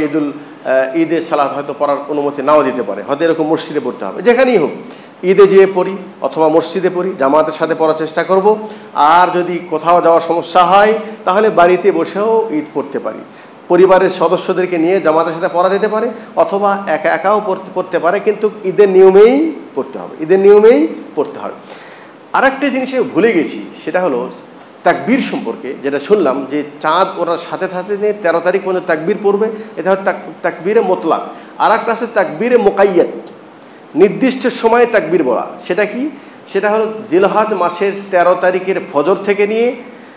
ঈদের সালাত হয়তো পড়ার অনুমতি নাও দিতে পারে, হয়তো এরকম মসজিদে পড়তে হবে। যেখানেই হোক ঈদে যেয়ে পড়ি অথবা মসজিদে পড়ি, জামাতের সাথে পড়ার চেষ্টা করব। আর যদি কোথাও যাওয়ার সমস্যা হয় তাহলে বাড়িতে বসেও ঈদ পড়তে পারি, পরিবারের সদস্যদেরকে নিয়ে জামাতের সাথে পড়া যেতে পারে অথবা একা একাও পড়তে পারে, কিন্তু ঈদের নিয়মেই পড়তে হবে, ঈদের নিয়মেই পড়তে হবে। আর একটা জিনিস ভুলে গেছি, সেটা হলো তাকবীর সম্পর্কে, যেটা শুনলাম যে চাঁদ ওরা সাথে সাথে নিয়ে 13 তারিখ পর্যন্ত তাকবীর পড়বে, এটা হচ্ছে তাকবীরে মোতলাক। আর একটা আছে তাকবীরে মুকাইয়াদ, নির্দিষ্ট সময়ে তাকবীর বলা। সেটা কি? সেটা হলো জিলহজ মাসের 13 তারিখের ফজর থেকে নিয়ে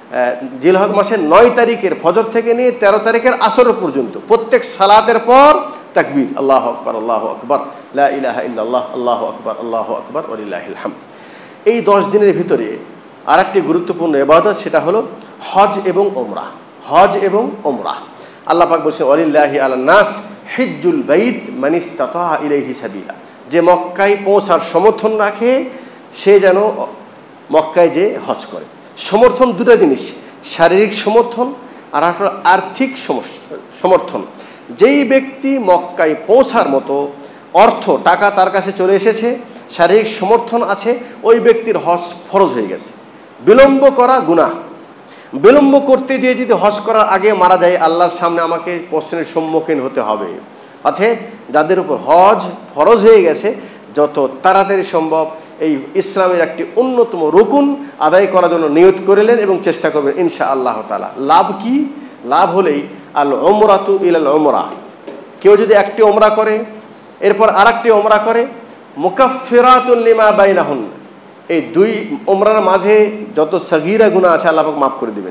জিলহজ মাসের 9 তারিখের ফজর থেকে নিয়ে 13 তারিখের আসর পর্যন্ত প্রত্যেক সালাতের পর তাকবীর, আল্লাহু আকবার আল্লাহু আকবার লা ইলাহা ইল্লাল্লাহ আল্লাহু আকবার ওয়া লিল্লাহিল হামদ। এই 10 দিনের ভিতরে আর একটি গুরুত্বপূর্ণ ইবাদত, সেটা হলো হজ এবং ওমরা। হজ এবং ওমরা, আল্লাহ পাক বলছেন ওয়ালিল্লাহি আলান নাস হিজ্জুল বাইত মান ইসতাতা ইলাইহি সাবিলা, যে মক্কায় পৌঁছার সমর্থন রাখে সে যেন মক্কায় যে হজ করে। সমর্থন দুটো জিনিস, শারীরিক সমর্থন আর একটা আর্থিক সমর্থন। যেই ব্যক্তি মক্কায় পৌঁছার মতো অর্থ টাকা তার কাছে চলে এসেছে, শারীরিক সমর্থন আছে, ওই ব্যক্তির হজ ফরজ হয়ে গেছে। বিলম্ব করা গুনাহ। বিলম্ব করতে গিয়ে যদি হজ করার আগে মারা যায়, আল্লাহর সামনে আমাকে প্রশ্নের সম্মুখীন হতে হবে। অতএব যাদের উপর হজ ফরজ হয়ে গেছে, যত তাড়াতাড়ি সম্ভব এই ইসলামের একটি অন্যতম রুকুন আদায় করার জন্য নিয়ত করিলেন এবং চেষ্টা করবেন ইনশাআল্লাহ তাআলা। লাভ কি? লাভ হলেই আল উমরাতু ইলাল উমরা, কেউ যদি একটি ওমরা করে এরপর আরেকটি ওমরা করে, মুকাফফিরাতুন লিমা বাইনাহুন, এই দুই ওমরার মাঝে যত সগীরা গুনাহ আছে আল্লাহ পাক মাফ করে দিবেন।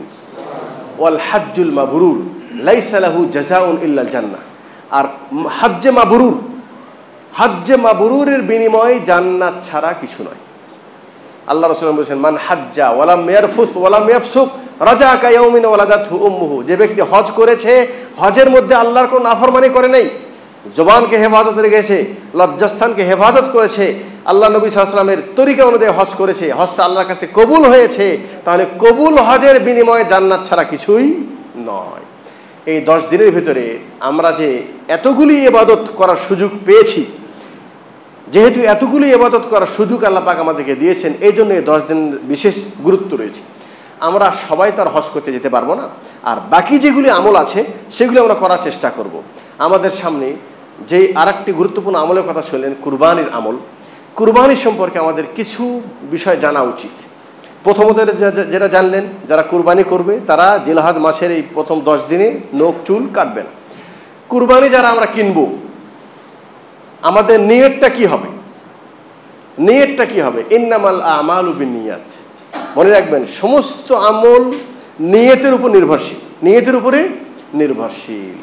ওয়াল হাজ্জুল মাবরুর লাইসা লাহু জাযাউন ইল্লাল জান্নাহ, আর হজ্জে মাবরুর, হজ্জে মাবরুরের বিনিময়ে জান্নাত ছাড়া কিছু নয়। আল্লাহ রাসূল বলেছেন মান হাজ্জা ওয়ালাম ইয়ারফুস ওয়ালাম ইয়াফসুক রাজা কা ইয়াউমিন ওয়ালাদাতহু উম্মুহু, যে ব্যক্তি হজ করেছে, হজের মধ্যে আল্লাহর কোনো নাফরমানি করে নাই, জবানকে হেফাজত রেখেছে, লজ্জাস্থানকে হেফাজত করেছে, আল্লাহ নবী সাল্লাল্লাহু আলাইহি ওয়াসাল্লামের তরিকা অনুযায়ী হজ করেছে, হজটা আল্লাহর কাছে কবুল হয়েছে, তাহলে কবুল হজের বিনিময়ে জান্নাত ছাড়া কিছুই নয়। এই 10 দিনের ভিতরে আমরা যে এতগুলি ইবাদত করার সুযোগ পেয়েছি, যেহেতু এতগুলি ইবাদত করার সুযোগ আল্লাহ পাক আমাদেরকে দিয়েছেন, এই জন্য এই 10 দিন বিশেষ গুরুত্ব রয়েছে। আমরা সবাই তো আর হজ করতে যেতে পারবো না, আর বাকি যেগুলি আমল আছে সেগুলি আমরা করার চেষ্টা করব। আমাদের সামনে যে আরেকটি গুরুত্বপূর্ণ আমলের কথা শুনলেন, কুরবানির আমল। কুরবানি সম্পর্কে আমাদের কিছু বিষয় জানা উচিত। প্রথমত যেটা জানলেন, যারা কুরবানি করবে তারা জিলহজ মাসের এই প্রথম 10 দিনে নখ চুল কাটবেন। কুরবানি যারা আমরা কিনবো, আমাদের নিয়তটা কি হবে? নিয়তটা কি হবে? ইন্নামাল আমালু বিন্নিয়াত। মনে রাখবেন, সমস্ত আমল নিয়তের উপর নির্ভরশীল, নিয়তের উপরে নির্ভরশীল।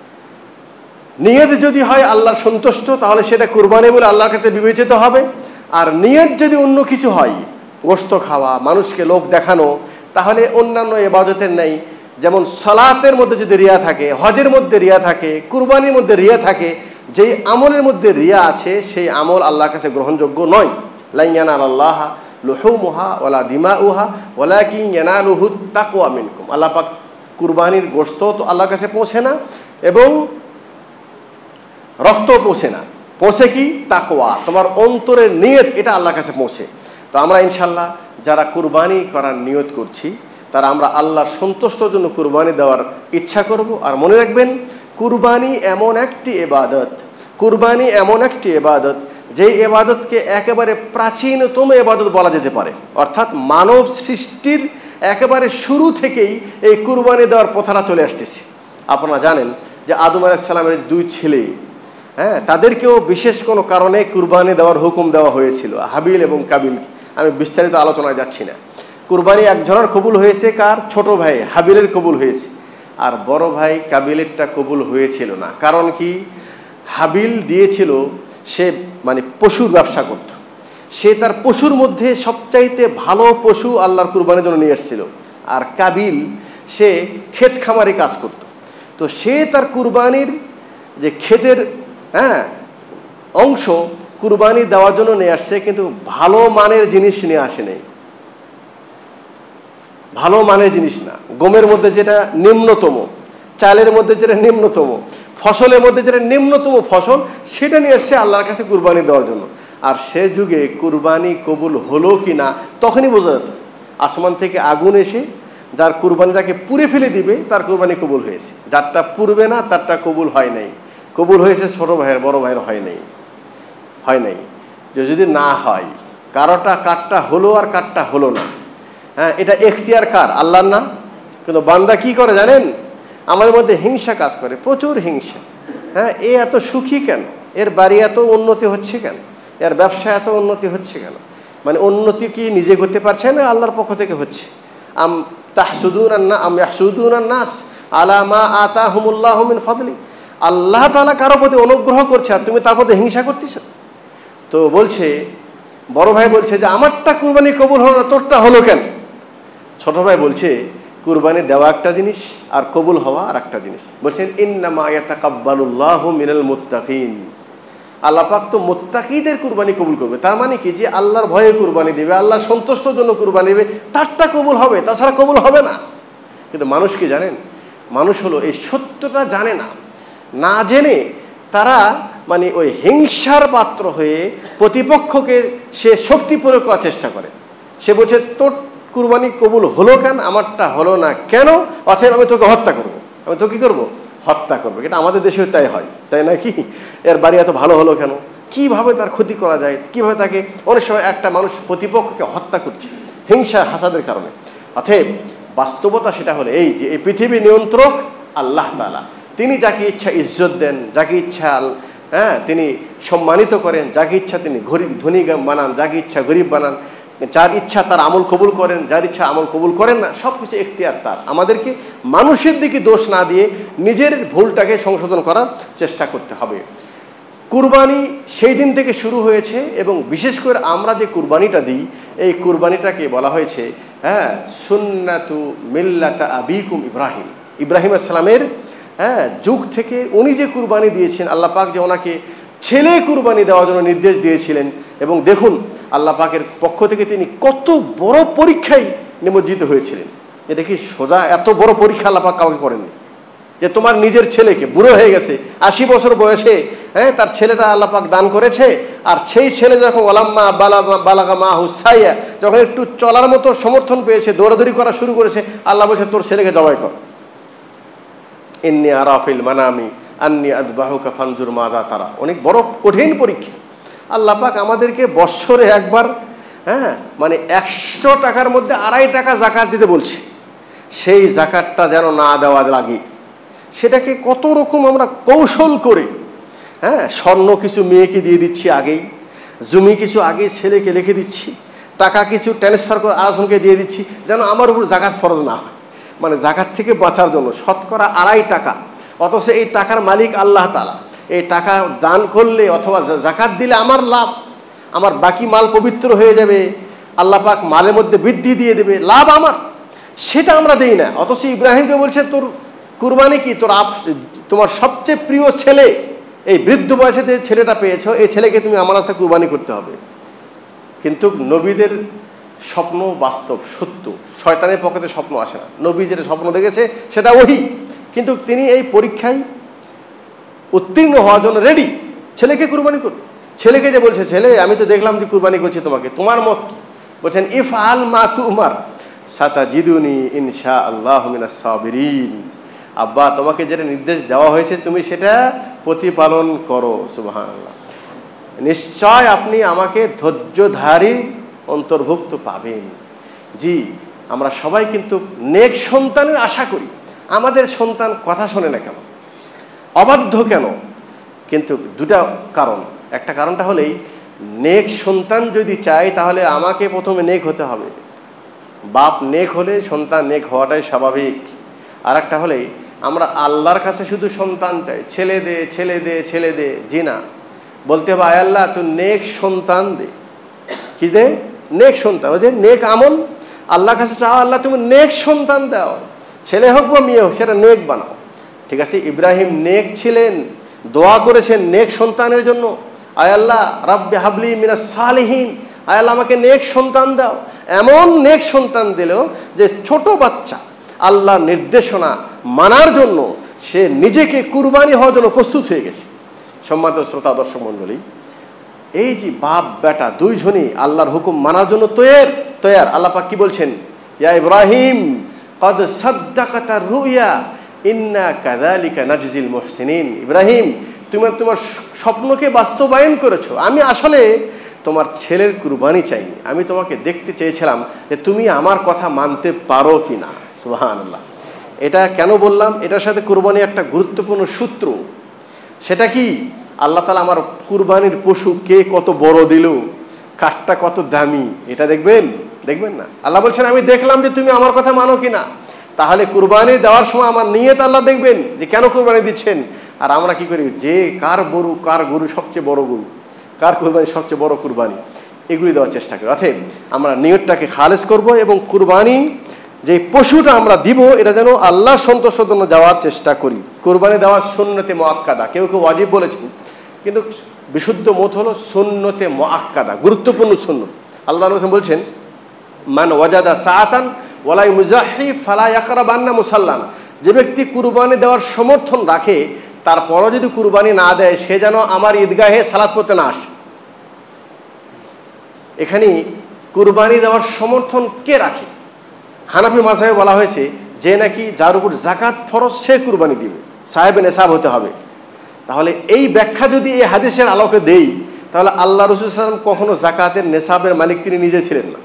নিয়ত যদি হয় আল্লাহর সন্তুষ্ট, তাহলে সেটা কুরবানি বলে আল্লাহর কাছে বিবেচিত হবে। আর নিয়ত যদি অন্য কিছু হয়, গোশত খাওয়া, মানুষকে লোক দেখানো, তাহলে অন্যান্য ইবাদতের নেই যেমন সালাতের মধ্যে যদি রিয়া থাকে, হজের মধ্যে রিয়া থাকে, কুরবানির মধ্যে রিয়া থাকে, যেই আমলের মধ্যে রিয়া আছে সেই আমল আল্লাহর কাছে গ্রহণযোগ্য নয়। লা ইয়ানালাল্লাহা লুহুমুহা ওয়ালা দিমাউহা ওয়ালাকিন ইয়ানালুহুত তাকওয়া মিনকুম। আল্লাহ পাক কুরবানির গোশত তো আল্লাহর কাছে পৌঁছে না এবং রক্ত পৌঁছে না, পৌঁছে কি? তাকওয়া, তোমার অন্তরের নিয়ত, এটা আল্লাহর কাছে পৌঁছে। তো আমরা ইনশাল্লাহ যারা কুরবানি করার নিয়ত করছি তারা আমরা আল্লাহর সন্তুষ্টর জন্য কুরবানি দেওয়ার ইচ্ছা করব। আর মনে রাখবেন, কুরবানি এমন একটি ইবাদত, কুরবানি এমন একটি ইবাদত যেই ইবাদতকে একেবারে প্রাচীনতম ইবাদত বলা যেতে পারে। অর্থাৎ মানব সৃষ্টির একেবারে শুরু থেকেই এই কুরবানি দেওয়ার প্রথাটা চলে আসতেছে। আপনারা জানেন যে আদম আলাইহিস সালামের 2 ছেলে, তাদেরকেও বিশেষ কোনো কারণে কুরবানি দেওয়ার হুকুম দেওয়া হয়েছিল, হাবিল এবং কাবিল। আমি বিস্তারিত আলোচনায় যাচ্ছি না। কুরবানি একজনের কবুল হয়েছে, কার? ছোট ভাই হাবিলের কবুল হয়েছে, আর বড় ভাই কাবিলেরটা কবুল হয়েছিল না। কারণ কি? হাবিল দিয়েছিল, সে মানে পশুর ব্যবসা করত, সে তার পশুর মধ্যে সবচাইতে ভালো পশু আল্লাহর কুরবানির জন্য নিয়ে এসেছিল। আর কাবিল সে ক্ষেত খামারি কাজ করত, তো সে তার কুরবানির যে ক্ষেতের অংশ কুরবানি দেওয়ার জন্য নিয়ে আসছে, কিন্তু ভালো মানের জিনিস নিয়ে আসে নেই। ভালো মানের জিনিস না, গমের মধ্যে যেটা নিম্নতম, চালের মধ্যে যেটা নিম্নতম, ফসলের মধ্যে যেটা নিম্নতম ফসল, সেটা নিয়ে এসছে আল্লাহর কাছে কুরবানি দেওয়ার জন্য। আর সে যুগে কুরবানি কবুল হলো কি না তখনই বোঝা যেত। আসমান থেকে আগুন এসে যার কুরবানিটাকে পুড়ে ফেলে দিবে তার কুরবানি কবুল হয়েছে, যারটা পুড়বে না তারটা কবুল হয় নাই। কবুল হয়েছে ছোট ভাইয়ের, বড় ভাইয়ের হয় নাই। যদি না হয়, কারটা হলো আর কারটা হলো না, এটা এখতিয়ার কার? আল্লাহর না। কিন্তু বান্দা কি করে জানেন? আমাদের মধ্যে হিংসা কাজ করে, প্রচুর হিংসা। এ এত সুখী কেন? এর বাড়ি এত উন্নতি হচ্ছে কেন? এর ব্যবসা এত উন্নতি হচ্ছে কেন? মানে উন্নতি কি নিজে করতে পারছে না, আল্লাহর পক্ষ থেকে হচ্ছে। আম ইয়াহসুদুনান নাস আলা মা আতাহুমুল্লাহু মিন ফাদলি। আল্লাহ তাআলা কারো প্রতি অনুগ্রহ করছে আর তুমি তার প্রতি হিংসা করতেছ। তো বলছে, বড় ভাই বলছে যে আমারটা কুরবানি কবুল হলো না, তোরটা হলো কেন? ছোট ভাই বলছে কুরবানি দেওয়া একটা জিনিস আর কবুল হওয়া আর একটা জিনিস। বলছেন ইন্নামা ইয়াতাকাব্বালুল্লাহু মিনাল মুত্তাকিন। আল্লাহ পাক তো মুত্তাকিদের কুরবানি কবুল করবে। তার মানে কি? যে আল্লাহর ভয়ে কুরবানি দেবে, আল্লাহর সন্তুষ্টর জন্য কুরবানি দেবে, তারটা কবুল হবে, তাছাড়া কবুল হবে না। কিন্তু মানুষ কি জানেন? মানুষ হলো এই সত্যটা জানে না, না জেনে তারা মানে ওই হিংসার পাত্র হয়ে প্রতিপক্ষকে সে শক্তি প্রয়োগ করার চেষ্টা করে। সে বলছে তোর কুরবানি কবুল হলো কেন, আমারটা হলো না কেন, অতএব আমি তোকে হত্যা করব। আমি তো কি করবো? হত্যা করবো। কিন্তু আমাদের দেশেও তাই হয়, তাই না কি? এর বাড়ি এত ভালো হলো কেন, কিভাবে তার ক্ষতি করা যায়, কিভাবে তাকে, অনেক সময় একটা মানুষ প্রতিপক্ষকে হত্যা করছে হিংসা হাসাদের কারণে। অতএব বাস্তবতা সেটা হলো এই যে এই পৃথিবী নিয়ন্ত্রক আল্লাহ তাআলা। তিনি যাকে ইচ্ছা ইজ্জত দেন, যাকে ইচ্ছা তিনি সম্মানিত করেন, যাকে ইচ্ছা তিনি ধনী বানান, যাকে ইচ্ছা গরিব বানান, যার ইচ্ছা তার আমল কবুল করেন, যার ইচ্ছা আমল কবুল করেন না। সব কিছু এখতিয়ার তার। আমাদেরকে মানুষের দিকে দোষ না দিয়ে নিজের ভুলটাকে সংশোধন করার চেষ্টা করতে হবে। কুরবানি সেই দিন থেকে শুরু হয়েছে এবং বিশেষ করে আমরা যে কুরবানিটা দিই, এই কুরবানিটাকে বলা হয়েছে সুন্নাতু মিল্লাতা আবিকুম ইব্রাহিম। ইব্রাহিম আলাইহিস সালামের যুগ থেকে উনি যে কুরবানি দিয়েছেন, আল্লাহ পাক যে ওনাকে ছেলে কুরবানি দেওয়ার জন্য নির্দেশ দিয়েছিলেন। এবং দেখুন আল্লাহ পাকের পক্ষ থেকে তিনি কত বড় পরীক্ষায় নিমজ্জিত হয়েছিলেন। এটা কি সোজা এত বড় পরীক্ষা আল্লাহ পাক কাউকে করেননি। যে তোমার নিজের ছেলেকে, বুড়ো হয়ে গেছে 80 বছর বয়সে, তার ছেলেটা আল্লাহ পাক দান করেছে, আর সেই ছেলে যখন ওলাম্মা বালাগা মাহু সাইয়া, যখন একটু চলার মতো সমর্থন পেয়েছে, দৌড়াদৌড়ি করা শুরু করেছে, আল্লাহ বলছে তোর ছেলেকে জবাই কর। ইন্নী আরাফিল মানামি আন্নী আযবাহুকা ফানজুর মাজা তারা। অনেক বড় কঠিন পরীক্ষা। আল্লাহ পাক আমাদেরকে বৎসরে একবার মানে 100 টাকার মধ্যে 2.5 টাকা জাকাত দিতে বলছে। সেই জাকাতটা যেন না দেওয়া লাগে, সেটাকে কত রকম আমরা কৌশল করে স্বর্ণ কিছু মেয়েকে দিয়ে দিচ্ছি আগেই, জমি কিছু আগেই ছেলেকে লিখে দিচ্ছি, টাকা কিছু ট্রান্সফার করে আরেকজনকে দিয়ে দিচ্ছি যেন আমার উপর জাকাত ফরজ না হয়। মানে জাকাত থেকে বাঁচার জন্য শতকরা 2.5 টাকা, অথচ এই টাকার মালিক আল্লাহ তাআলা। এই টাকা দান করলে অথবা জাকাত দিলে আমার লাভ, আমার বাকি মাল পবিত্র হয়ে যাবে, আল্লাহ পাক মালের মধ্যে বৃদ্ধি দিয়ে দেবে, লাভ আমার। সেটা আমরা দেই না। অথচ ইব্রাহিমকে বলছে তোর কুরবানি কি, তোমার সবচেয়ে প্রিয় ছেলে, এই বৃদ্ধ বয়সে যে ছেলেটা পেয়েছো, এই ছেলেকে তুমি আমার রাস্তায় কুরবানি করতে হবে। কিন্তু নবীদের স্বপ্ন বাস্তব সত্য, শয়তানের পক্ষে স্বপ্ন আসে না। নবী যেটা স্বপ্ন দেখেছে সেটা ওহী, কিন্তু তিনি এই পরীক্ষায় উত্তীর্ণ হওয়ার জন্য রেডি। ছেলেকে কুরবানি করুন। ছেলেকে যে বলছে, ছেলে আমি তো দেখলাম যে কুরবানি করছি তোমাকে, তোমার মত কি? বলছেন ইফআল মা তুমার সাতাজিদুনি ইনশাআল্লাহু মিনাস সাবিরিন। আব্বা, তোমাকে যেটা নির্দেশ দেওয়া হয়েছে তুমি সেটা প্রতিপালন করো। সুবহানাল্লাহ। নিশ্চয় আপনি আমাকে ধৈর্যধারী অন্তর্ভুক্ত পাবেন। জি, আমরা সবাই কিন্তু নেক সন্তানের আশা করি। আমাদের সন্তান কথা শোনে না কেন, অবাধ্য কেন? কিন্তু দুটা কারণ। একটা কারণটা হলেই নেক সন্তান যদি চাই তাহলে আমাকে প্রথমে নেক হতে হবে। বাপ নেক হলে সন্তান নেক হওয়াটাই স্বাভাবিক। আর একটা হলেই আমরা আল্লাহর কাছে শুধু সন্তান চাই, ছেলে দে ছেলে দে ছেলে দে। জি না, বলতে হবে আয় আল্লাহ তুই নেক সন্তান দে। কি দে? নেক সন্তান। ওই যে নেক আমল আল্লাহর কাছে চাও, আল্লাহ তুমি নেক সন্তান দাও, ছেলে হোক বা মেয়ে হোক, সেটা নেক বানাও। ঠিক আছে, ইব্রাহিম নেক ছিলেন, দোয়া করেছেন নেক সন্তানের জন্য। আয় আল্লাহ রাব্বি হাবলি মিনাস সালিহিন, আয় আল্লাহ আমাকে নেক সন্তান দাও। এমন নেক সন্তান দিল যে ছোট বাচ্চা আল্লাহর নির্দেশনা মানার জন্য সে নিজেকে কুরবানি হওয়ার জন্য প্রস্তুত হয়ে গেছে। সম্মানিত শ্রোতা দর্শক মণ্ডলী, এই যে বাপ বেটা দুইজনই আল্লাহর হুকুম মানার জন্য তৈয়ার। আল্লাহ পাক কি বলছেন? ইয়া ইব্রাহিম কদ সাদ্দাকাতা রুইয়া ইন্না কাযালিকা নাজজিল মুহসিনিন। ইব্রাহিম, তুমি তোমার স্বপ্নকে বাস্তবায়ন করেছো। আমি আসলে তোমার ছেলের কুরবানি চাইনি, আমি তোমাকে দেখতে চেয়েছিলাম যে তুমি আমার কথা মানতে পারো কি না। সুবহানাল্লাহ। এটা কেন বললাম? এটার সাথে কুরবানি একটা গুরুত্বপূর্ণ সূত্র। সেটা কি? আল্লাহ তাআলা আমার কুরবানির পশু কে কত বড় দিল, কাঠটা কত দামি, এটা দেখবেন না? আল্লাহ বলছেন আমি দেখলাম যে তুমি আমার কথা মানো কিনা। তাহলে কুরবানি দেওয়ার সময় আমার নিয়ত আল্লাহ দেখবেন যে কেন কুরবানি দিচ্ছেন। আর আমরা কি করি, যে কার গরু সবচেয়ে বড় গরু, কার কুরবানি সবচেয়ে বড় কুরবানি, এগুলি দেওয়ার চেষ্টা করি। অতএব আমরা নিয়তটাকে খালেজ করব এবং কুরবানি যে পশুটা আমরা দিব এটা যেন আল্লাহর সন্তুষ্টির জন্য যাওয়ার চেষ্টা করি। কুরবানি দেওয়ার সুন্নতে মুআক্কাদা, কেউ কেউ ওয়াজিব বলেছেন, কিন্তু বিশুদ্ধ মত হলো সুন্নতে মুআক্কাদা, গুরুত্বপূর্ণ সুন্নত। আল্লাহ রাসূল বলছেন মান ওয়াজাদা সাআতান ওয়ালা ইউজাহি ফালা ইয়াকরাবান্না মুসাল্লান। যে ব্যক্তি কুরবানি দেওয়ার সমর্থন রাখে তারপরও যদি কুরবানি না দেয় সে যেন আমার ঈদগাহে সালাত পড়তে না আসে। এখানে কুরবানি দেওয়ার সমর্থন কে রাখে? হানাফি মাযহাবে বলা হয়েছে যে নাকি যার উপর যাকাত ফরজ সে কুরবানি দিবে, সাহেবে নেসাব হতে হবে। তাহলে এই ব্যাখ্যা যদি এই হাদিসের আলোকে দেই তাহলে আল্লাহ রাসূল সাল্লাল্লাহু আলাইহি ওয়াসাল্লাম কখনো যাকাতের নেসাবের মালিক তিনি নিজে ছিলেন না।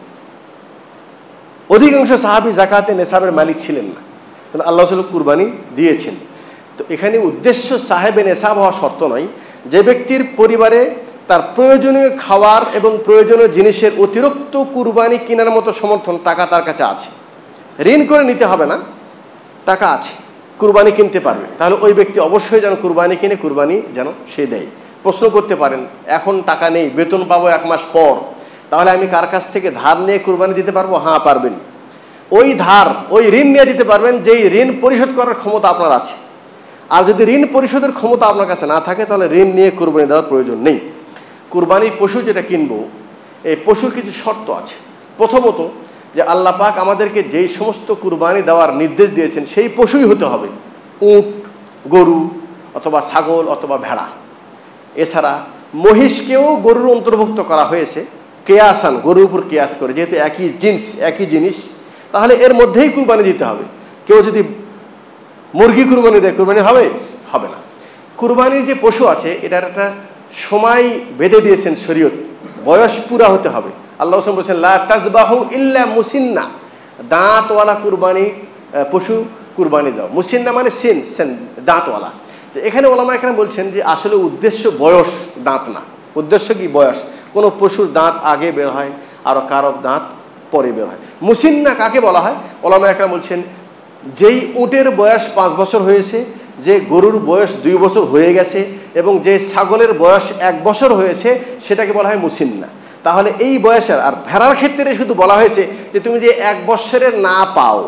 অধিকাংশ সাহাবী যাকাতের নেসাবের মালিক ছিলেন না, কিন্তু আল্লাহ রাসূল কুরবানি দিয়েছেন। তো এখানে উদ্দেশ্য সাহেবে নেসাব হওয়া শর্ত নয়। যে ব্যক্তির পরিবারে তার প্রয়োজনীয় খাবার এবং প্রয়োজনীয় জিনিসের অতিরিক্ত কুরবানি কেনার মতো সমর্থন, টাকা তার কাছে আছে, ঋণ করে নিতে হবে না, টাকা আছে, কুরবানি কিনতে পারবে, তাহলে ওই ব্যক্তি অবশ্যই যেন কুরবানি কিনে কুরবানি যেন সে দেয়। প্রশ্ন করতে পারেন এখন টাকা নেই, বেতন পাবো 1 মাস পর, তাহলে আমি কার কাছ থেকে ধার নিয়ে কুরবানি দিতে পারবো? হ্যাঁ পারবেন। ওই ধার, ওই ঋণ নিয়ে দিতে পারবেন যেই ঋণ পরিশোধ করার ক্ষমতা আপনার আছে। আর যদি ঋণ পরিশোধের ক্ষমতা আপনার কাছে না থাকে তাহলে ঋণ নিয়ে কুরবানি দেওয়ার প্রয়োজন নেই। কুরবানির পশু যেটা কিনবো, এই পশুর কিছু শর্ত আছে। প্রথমত যে আল্লাহ পাক আমাদেরকে যেই সমস্ত কুরবানি দেওয়ার নির্দেশ দিয়েছেন সেই পশুই হতে হবে। উট, গরু অথবা ছাগল অথবা ভেড়া। এছাড়া মহিষকেও গরুর অন্তর্ভুক্ত করা হয়েছে কেয়াসান, গরুর উপর কেয়াস করে, যেহেতু একই জিনিস, তাহলে এর মধ্যেই কুরবানি দিতে হবে। কেউ যদি মুরগি কুরবানি দেয় কুরবানি হবে না। কুরবানির যে পশু আছে এটার একটা সময় বেঁধে দিয়েছেন শরীয়ত, বয়স পুরা হতে হবে। আল্লাহ রাসূল বলেছেন লা তাযবাহু ইল্লা মুসিন্না, দাঁতওয়ালা কুরবানি পশু কুরবানি দাও। মুসিন্না মানে সিন দাঁতওয়ালা। তো এখানে ওলামা এখানে বলছেন যে আসলে উদ্দেশ্য বয়স, দাঁত না। উদ্দেশ্য কি? বয়স। কোনো পশুর দাঁত আগে বের হয় আর কারো দাঁত পরে বের হয়। মুসিন্না কাকে বলা হয়? ওলামা এখানে বলছেন যেই উটের বয়স 5 বছর হয়েছে, যে গরুর বয়স 2 বছর হয়ে গেছে এবং যে ছাগলের বয়স 1 বছর হয়েছে সেটাকে বলা হয় মুসিন্না। তাহলে এই বয়সের, আর ভেড়ার ক্ষেত্রে শুধু বলা হয়েছে যে তুমি যে 1 বছরের না পাও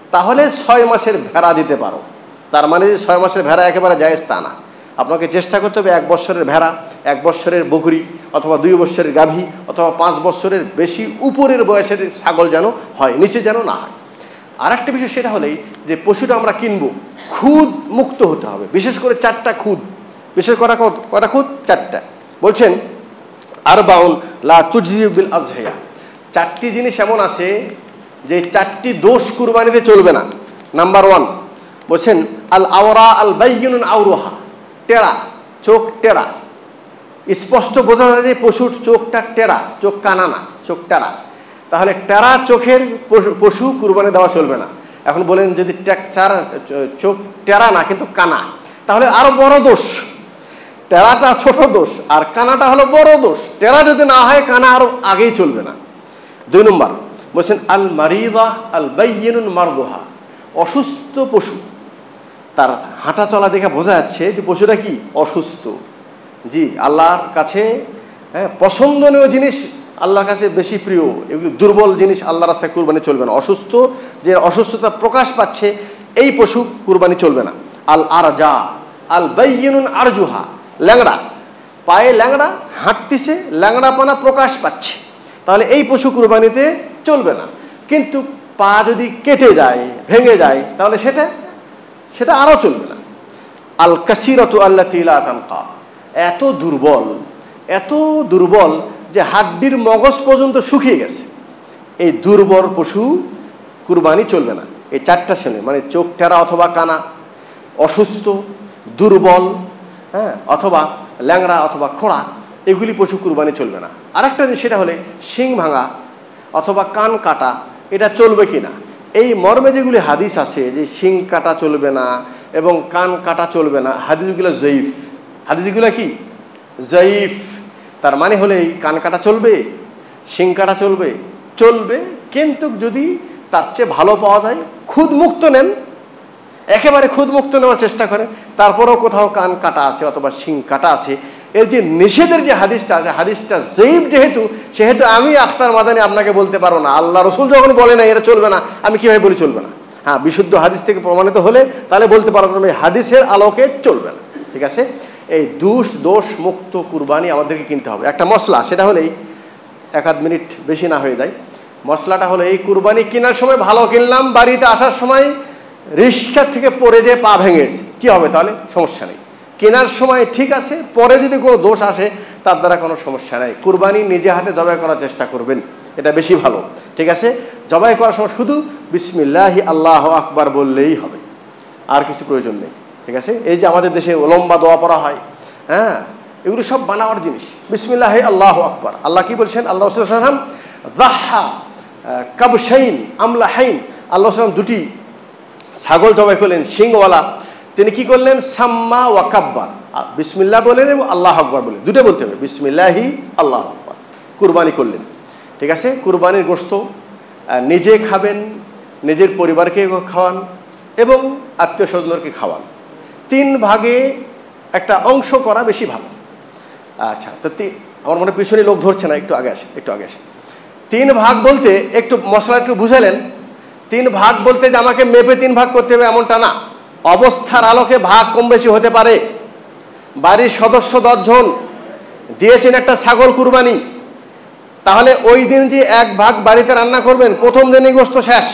তাহলে 6 মাসের ভেড়া দিতে পারো। তার মানে যে 6 মাসের ভেড়া একেবারে জায়েজ তা না, আপনাকে চেষ্টা করতে হবে 1 বছরের ভেড়া, 1 বছরের বকরি, অথবা 2 বছরের গাভী, অথবা 5 বছরের বেশি উপরের বয়সের ছাগল যেন হয়, নিচে যেন না হয়। আর একটা বিষয় সেটা হলেই যে পশুটা আমরা কিনবো খুদ মুক্ত হতে হবে, বিশেষ করে 4টা খুদ, বিশেষ কটা খুদ 4টা। বলছেন আরবাউন লা তুজজি বিল আযহিয়া, 4টি জিনিস এমন আছে যে 4টি দোষ কুরবানিতে চলবে না। নাম্বার 1 বলছেন আল আওরা আল বাইয়িনুন আওরুহা, টেরা, চোখ টেরা, স্পষ্ট বোঝা যায় যে পশুর চোখটা টেরা, চোখ কানা না, চোখ টেরা। তাহলে টেরা চোখের পশু কুরবানি দেওয়া চলবে না। এখন বলেন যদি চোখ টেরা না কিন্তু কানা, তাহলে আরো বড় দোষ। টেরাটা ছোট দোষ আর কানাটা হলো বড় দোষ। টেরা যদি না হয় কানা আরো আগেই চলবে না। 2 নম্বর বলছেন আল মারিদা আল বাইয়িনুন মারদুহা, অসুস্থ পশু, তার হাঁটা চলা দেখে বোঝা যাচ্ছে যে পশুটা কি অসুস্থ। জি, আল্লাহর কাছে পছন্দনীয় জিনিস আল্লাহর কাছে বেশি প্রিয়, এগুলি দুর্বল জিনিস আল্লাহর রাস্তায় কুরবানি চলবে না। অসুস্থ, যে অসুস্থতা প্রকাশ পাচ্ছে এই পশু কুরবানি চলবে না। আল আরজা আল বাইয়িনুন আরজুহা, ল্যাংড়া, পায়ে ল্যাংড়া, হাঁটতেছে, ল্যাংড়াপনা প্রকাশ পাচ্ছে, তাহলে এই পশু কুরবানিতে চলবে না। কিন্তু পা যদি কেটে যায়, ভেঙে যায়, তাহলে সেটা আরও চলবে না। আল কাসিরাতু আল্লাতী লা তানকা, এত দুর্বল যে হাড্ডির মগজ পর্যন্ত শুকিয়ে গেছে, এই দুর্বল পশু কুরবানি চলবে না। এই 4টা শ্রেণী, মানে চোখ টেরা অথবা কানা, অসুস্থ, দুর্বল, অথবা ল্যাংড়া অথবা খোড়া, এগুলি পশু কুরবানি চলবে না। আরেকটা জিনিস সেটা হলে শিং ভাঙা অথবা কান কাটা, এটা চলবে কি না। এই মর্মে যেগুলি হাদিস আছে যে শিং কাটা চলবে না এবং কান কাটা চলবে না, হাদিসগুলো জয়ীফ। হাদিসগুলো কি জয়ীফ। তার মানে হলে এই কান কাটা চলবে, শিং কাটা চলবে, কিন্তু যদি তার চেয়ে ভালো পাওয়া যায় খুদ মুক্ত নেন, একেবারে খুদ মুক্ত নেওয়ার চেষ্টা করে, তারপরেও কোথাও কান কাটা আছে অথবা শিং কাটা আছে, এর যে নিষেধের যে হাদিসটা আছে, হাদিসটা জয়ীফ সেহেতু আমি আখতার মাদানি আপনাকে বলতে পারবো না। আল্লাহ রসুল যখন বলে না এটা চলবে না, আমি কিভাবে বলি চলবে না? হ্যাঁ, বিশুদ্ধ হাদিস থেকে প্রমাণিত হলে তাহলে বলতে পারবো, এই হাদিসের আলোকে চলবে না। ঠিক আছে, এই দোষ মুক্ত কুরবানি আমাদেরকে কিনতে হবে। একটা মশলা, সেটা হলেই 1-2 মিনিট বেশি না হয়ে যায়। মশলাটা হলো এই কুরবানি কেনার সময় ভালো কিনলাম, বাড়িতে আসার সময় রিক্সা থেকে পড়ে যে পা ভেঙেছে, কি হবে? তাহলে সমস্যা নেই। কেনার সময় ঠিক আছে, পরে যদি কোনো দোষ আসে তার দ্বারা কোনো সমস্যা নেই। কুরবানি নিজে হাতে জবাই করার চেষ্টা করবেন, এটা বেশি ভালো। ঠিক আছে, জবাই করার সময় শুধু বিসমিল্লাহি আল্লাহু আকবার বললেই হবে, আর কিছু প্রয়োজন নেই। ঠিক আছে, এই যে আমাদের দেশে লম্বা দোয়া পড়া হয়, এগুলো সব বানাওয়ার জিনিস। বিসমিল্লাহি আল্লাহু আকবার, আল্লাহ কি বলছেন? আল্লাহ রাসূল সাল্লাল্লাহু আলাইহি ওয়াসাল্লাম যাহা কাবশাইন আমলাহাইন, আল্লাহ সাল্লাম 2টি ছাগল জবাই করলেন শিংওয়ালা। তিনি কি করলেন? সাম্মা ওয়া কাব্বার, বিসমিল্লাহ বলেন এবং আল্লাহ আকবার বলেন, দুটো বলতে হবে, বিসমিল্লাহি আল্লাহ আকবার। কুরবানি করলেন। ঠিক আছে, কুরবানির গোশত নিজে খাবেন, নিজের পরিবারকে খাওয়ান এবং আত্মীয় স্বজনকে খাওয়ান। 3 ভাগে একটা অংশ করা বেশি ভালো। আচ্ছা, তো আমার মনে পিছনে লোক ধরছে না, একটু আগে আসে। 3 ভাগ বলতে একটু মশলা একটু বুঝালেন। 3 ভাগ বলতে যে আমাকে মেপে 3 ভাগ করতে হবে এমনটা না, অবস্থার আলোকে ভাগ কম বেশি হতে পারে। বাড়ির সদস্য 10 জন দিয়েছেন একটা ছাগল কুরবানি, তাহলে ওই দিন যে 1 ভাগ বাড়িতে রান্না করবেন, প্রথম দিনই গোশত শেষ।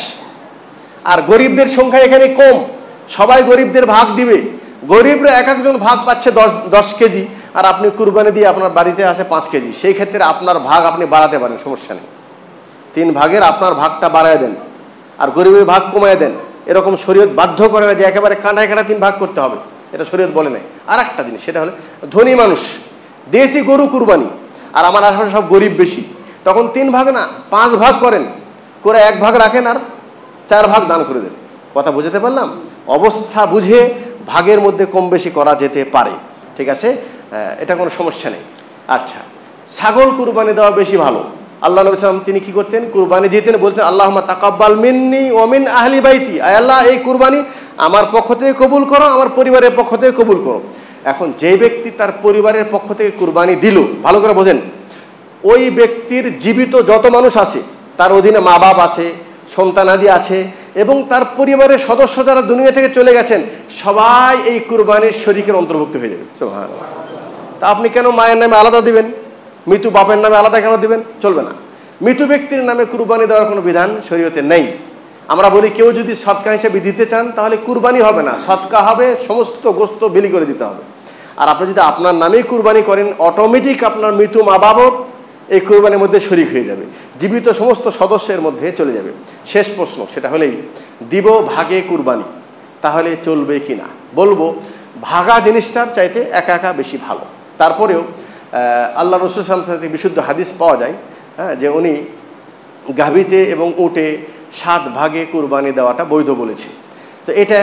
আর গরিবদের সংখ্যা এখানে কম, সবাই গরিবদের ভাগ দিবে। গরিবরা একজন ভাগ পাচ্ছে 10 কেজি, আর আপনি কুরবানি দিয়ে আপনার বাড়িতে আসে 5 কেজি। সেই ক্ষেত্রে আপনার ভাগ আপনি বাড়াতে পারেন, সমস্যা নেই। 3 ভাগের আপনার ভাগটা বাড়ায় দেন আর গরিবের ভাগ কমায় দেন। এরকম শরীয়ত বাধ্য করে না যে একেবারে কাঁটায় 3 ভাগ করতে হবে, এটা শরীয়ত বলে নাই। আর একটা জিনিস, সেটা হলো ধনী মানুষ দেশি গরু কুরবানি, আর আমার আশেপাশে সব গরিব বেশি, তখন 3 ভাগ না 5 ভাগ করেন, করে 1 ভাগ রাখেন আর 4 ভাগ দান করে দেন। কথা বুঝতে পারলাম? অবস্থা বুঝে ভাগের মধ্যে কম বেশি করা যেতে পারে। ঠিক আছে, এটা কোনো সমস্যা নেই। আচ্ছা, ছাগল কুরবানি দেওয়া বেশি ভালো। আল্লাহ নবী সাল্লাল্লাহু আলাইহি ওয়াসাল্লাম তিনি কি করতেন? কুরবানি দিতেন, বলতেন আল্লাহুম্মা তাকাব্বাল মিন্নি ওয়া মিন আহলি বাইতি, আয় আল্লাহ এই কুরবানি আমার পক্ষ থেকে কবুল করো, আমার পরিবারের পক্ষ থেকে কবুল করো। এখন যে ব্যক্তি তার পরিবারের পক্ষ থেকে কুরবানি দিল, ভালো করে বোঝেন, ওই ব্যক্তির জীবিত যত মানুষ আছে তার অধীনে মা বাপ আছে, সন্তানাদি আছে, এবং তার পরিবারের সদস্য যারা দুনিয়া থেকে চলে গেছেন সবাই এই কুরবানির শরীকের অন্তর্ভুক্ত হয়ে যাবে। সুবহানাল্লাহ। তা আপনি কেন মায়ের নামে আলাদা দিবেন, মৃত্যু বাপের নামে আলাদা কেন দিবেন? চলবে না। মৃত ব্যক্তির নামে কুরবানি দেওয়ার কোনো বিধান শরীয়তে নেই। আমরা বলি কেউ যদি সদকা হিসেবে দিতে চান তাহলে কুরবানি হবে না, সদকা হবে, সমস্ত গোস্ত বিলি করে দিতে হবে। আর আপনি যদি আপনার নামেই কুরবানি করেন অটোমেটিক আপনার মৃত মা বাবাও এই কুরবানির মধ্যে শরীক হয়ে যাবে, জীবিত সমস্ত সদস্যের মধ্যে চলে যাবে। শেষ প্রশ্ন সেটা হলেই দিব ভাগে কুরবানি, তাহলে চলবে কি না? বলবো ভাগা জিনিসটার চাইতে একা একা বেশি ভালো। তারপরেও আল্লাহ রাসূল সাল্লাল্লাহু আলাইহি ওয়াসাল্লাম বিশুদ্ধ হাদিস পাওয়া যায় যে উনি গাভীতে এবং উটে 7 ভাগে কুরবানি দেওয়াটা বৈধ বলেছে। তো এটা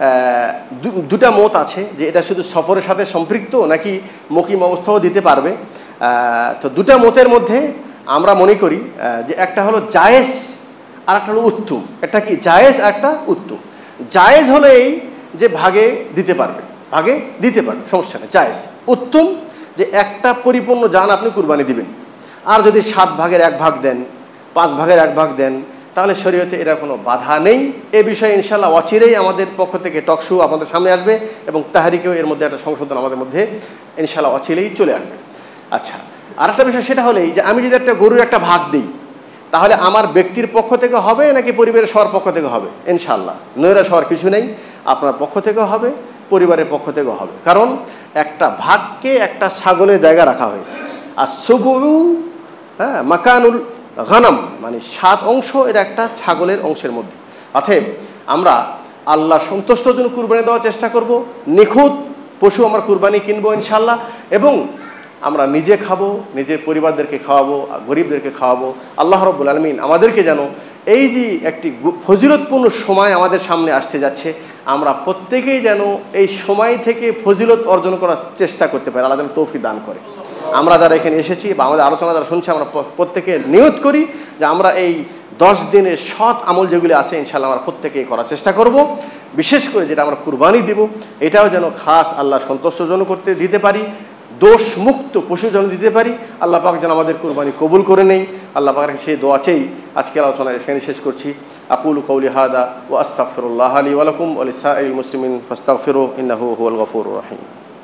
দুটা মত আছে যে এটা শুধু সফরের সাথে সম্পৃক্ত নাকি মুকিম অবস্থাও দিতে পারবে। তো দুটা মতের মধ্যে আমরা মনে করি যে একটা হলো জায়েজ আর একটা হলো উত্তম। একটা কি জায়েজ, একটা উত্তম। জায়েজ হলো এই যে ভাগে দিতে পারবে, ভাগে দিতে পারবে, সমস্যা নেই, জায়েজ। উত্তম যে একটা পরিপূর্ণ জান আপনি কুরবানি দিবেন। আর যদি 7 ভাগের 1 ভাগ দেন, 5 ভাগের 1 ভাগ দেন, তাহলে শরীয়তে এর কোনো বাধা নেই। এ বিষয়ে ইনশাআল্লাহ অচিরেই আমাদের পক্ষ থেকে টক শো আপনাদের সামনে আসবে এবং তাহরিকেও এর মধ্যে একটা সংশোধন আমাদের মধ্যে ইনশাআল্লাহ অচিরেই চলে আসবে। আচ্ছা, আরেকটা বিষয় সেটা হলেই যে আমি যদি একটা গরুর একটা ভাগ দিই তাহলে আমার ব্যক্তির পক্ষ থেকে হবে নাকি পরিবারের সবার পক্ষ থেকে হবে? ইনশাআল্লাহ নৈরাশ হওয়ার কিছু নেই, আপনার পক্ষ থেকেও হবে, পরিবারের পক্ষ থেকেও হবে। কারণ একটা ভাগকে একটা ছাগলের জায়গা রাখা হয়েছে। আর সুবু মাকানুল গানাম মানে 7 অংশ এর একটা ছাগলের অংশের মধ্যে। অতএব আমরা আল্লাহ সন্তুষ্টর জন্য কুরবানি দেওয়ার চেষ্টা করব, নিখুঁত পশু আমরা কুরবানি কিনবো ইনশাআল্লাহ, এবং আমরা নিজে খাবো, নিজের পরিবারদেরকে খাওয়াবো, গরিবদেরকে খাওয়াবো। আল্লাহ রাব্বুল আলামিন আমাদেরকে যেন এই যে একটি ফজিলতপূর্ণ সময় আমাদের সামনে আসতে যাচ্ছে, আমরা প্রত্যেকেই যেন এই সময় থেকে ফজিলত অর্জন করার চেষ্টা করতে পারি। আল্লাহ যেন তৌফিক দান করে। আমরা যারা এখানে এসেছি বা আমাদের আলোচনা যারা শুনছি, আমরা প্রত্যেকে নিয়ত করি যে আমরা এই 10 দিনের সৎ আমল যেগুলি আছে ইনশাআল্লাহ আমরা প্রত্যেকেই করার চেষ্টা করব। বিশেষ করে যেটা আমরা কুরবানি দিব এটাও যেন খাস আল্লাহ সন্তুষ্টজনক করতে দিতে পারি, দোষ মুক্ত পশু যেন দিতে পারি। আল্লাহ পাক যেন আমাদের কুরবানি কবুল করে নেই। আল্লাহ পাকের সেই দোয়া চেয়ে আজকে আলোচনা এখানে শেষ করছি। আকুলু কওলি হাদা ওয়া আস্তাগফিরুল্লাহ লি ওয়া লাকুম ওয়া লিসাইরিল মুসলিমিন ফাস্তাগফিরু ইন্নাহু হুয়াল গফুরুর রহিম।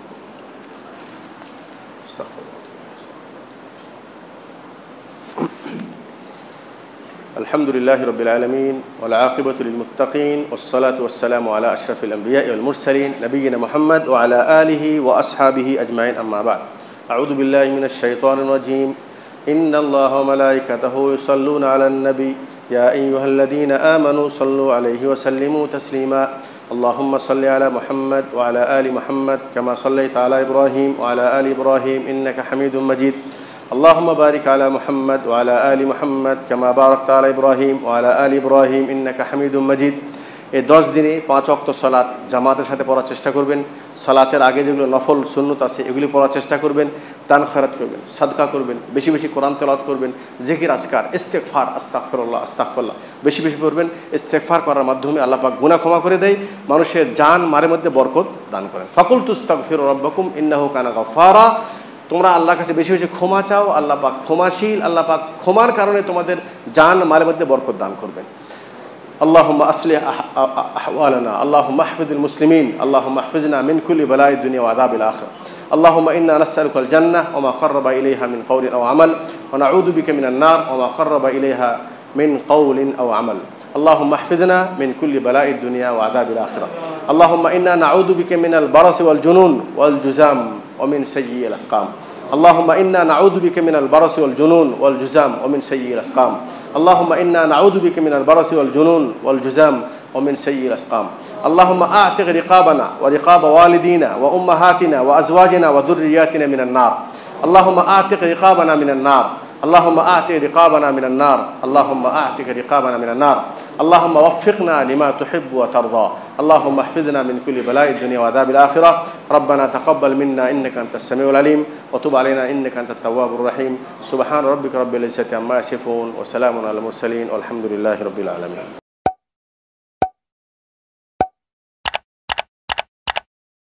الحمد لله رب العالمين والعاقبة للمتقين والصلاة والسلام على أشرف الأنبياء والمرسلين نبينا محمد وعلى آله وأصحابه أجمعين أما بعد أعوذ بالله من الشيطان الرجيم إن الله وملائكته يصلون على النبي يا أيها الذين آمنوا صلوا عليه وسلموا تسليما اللهم صل على محمد وعلى آل محمد كما صليت على إبراهيم وعلى آل إبراهيم إنك حميد مجيد اللهم بارك على محمد وعلى آل محمد كما باركت على إبراهيم وعلى آل إبراهيم إنك حميد مجيد। এই 10 দিনে 5 ওয়াক্ত সালাত জামাতের সাথে পড়ার চেষ্টা করবেন। সালাতের আগে যেগুলো নফল সুন্নত আছে এগুলি পড়ার চেষ্টা করবেন, দান খয়রাত করবেন, সাদকা করবেন, বেশি বেশি কোরআন তেলাওয়াত করবেন, জিকির আজকার, ইস্তেগফার, আস্তাগফিরুল্লাহ আস্তাগফিরুল্লাহ বেশি বেশি করবেন। ইস্তেগফার করার মাধ্যমে আল্লাহ পাক গুনাহ ক্ষমা করে দেয়, মানুষের জান মালের মধ্যে বরকত দান করেন। ফাকুলতু আস্তাগফিরু রাব্বাকুম ইন্নাহু কানা গাফফারা। তোমরা আল্লাহর কাছে বেশি বেশি ক্ষমা চাও, আল্লাহ পাক ক্ষমাশীল, আল্লাহ পাক ক্ষমার কারণে তোমাদের জান মালের মধ্যে বরকত দান করবেন। আল্লাহুম্মা আসলিহ আহওয়ালানা আল্লাহুম্মা আহফিযিল মুসলিমিন আল্লাহুম্মা আহফিজনা মিন কুল্লি বালাইদ দুনিয়া ওয়া আযাবিল আখিরাহ আল্লাহুম্মা ইন্না নাসআলুকাল জান্নাহ ওয়া মা ক্বাররাবা ইলাইহা মিন কওলিন আও আমাল ওয়া নাউযু বিকা মিনান নার ওয়া মা ক্বাররাবা ইলাইহা মিন কওলিন আও আমাল আল্লাহুম্মা আহফিজনা মিন কুল্লি বালাইদ দুনিয়া ওয়া আযাবিল আখিরাহ আল্লাহুম্মা ইন্না নাউযু বিকা মিনাল বারাসি ওয়াল জুনুন ওয়াল জুযাম ومن سيء الأسقام اللهم إنا نعوذ بك من البرص والجنون والجذام ومن سيء الأسقام اللهم إنا نعوذ بك من البرص والجنون والجذام ومن سيء الأسقام اللهم أعتق رقابنا ورقاب والدينا وأمهاتنا وأزواجنا وذرياتنا من النار اللهم أعتق رقابنا من النار اللهم أعتق رقابنا من النار اللهم أعتق رقابنا من النار اللهم وفقنا لما تحب وترضى اللهم احفظنا من كل بلاء الدنيا وعذاب الآخرة ربنا تقبل منا إنك أنت السميع العليم وتب علينا إنك أنت التواب الرحيم سبحان ربك رب العزة عما يصفون وسلام على المرسلين والحمد لله رب العالمين.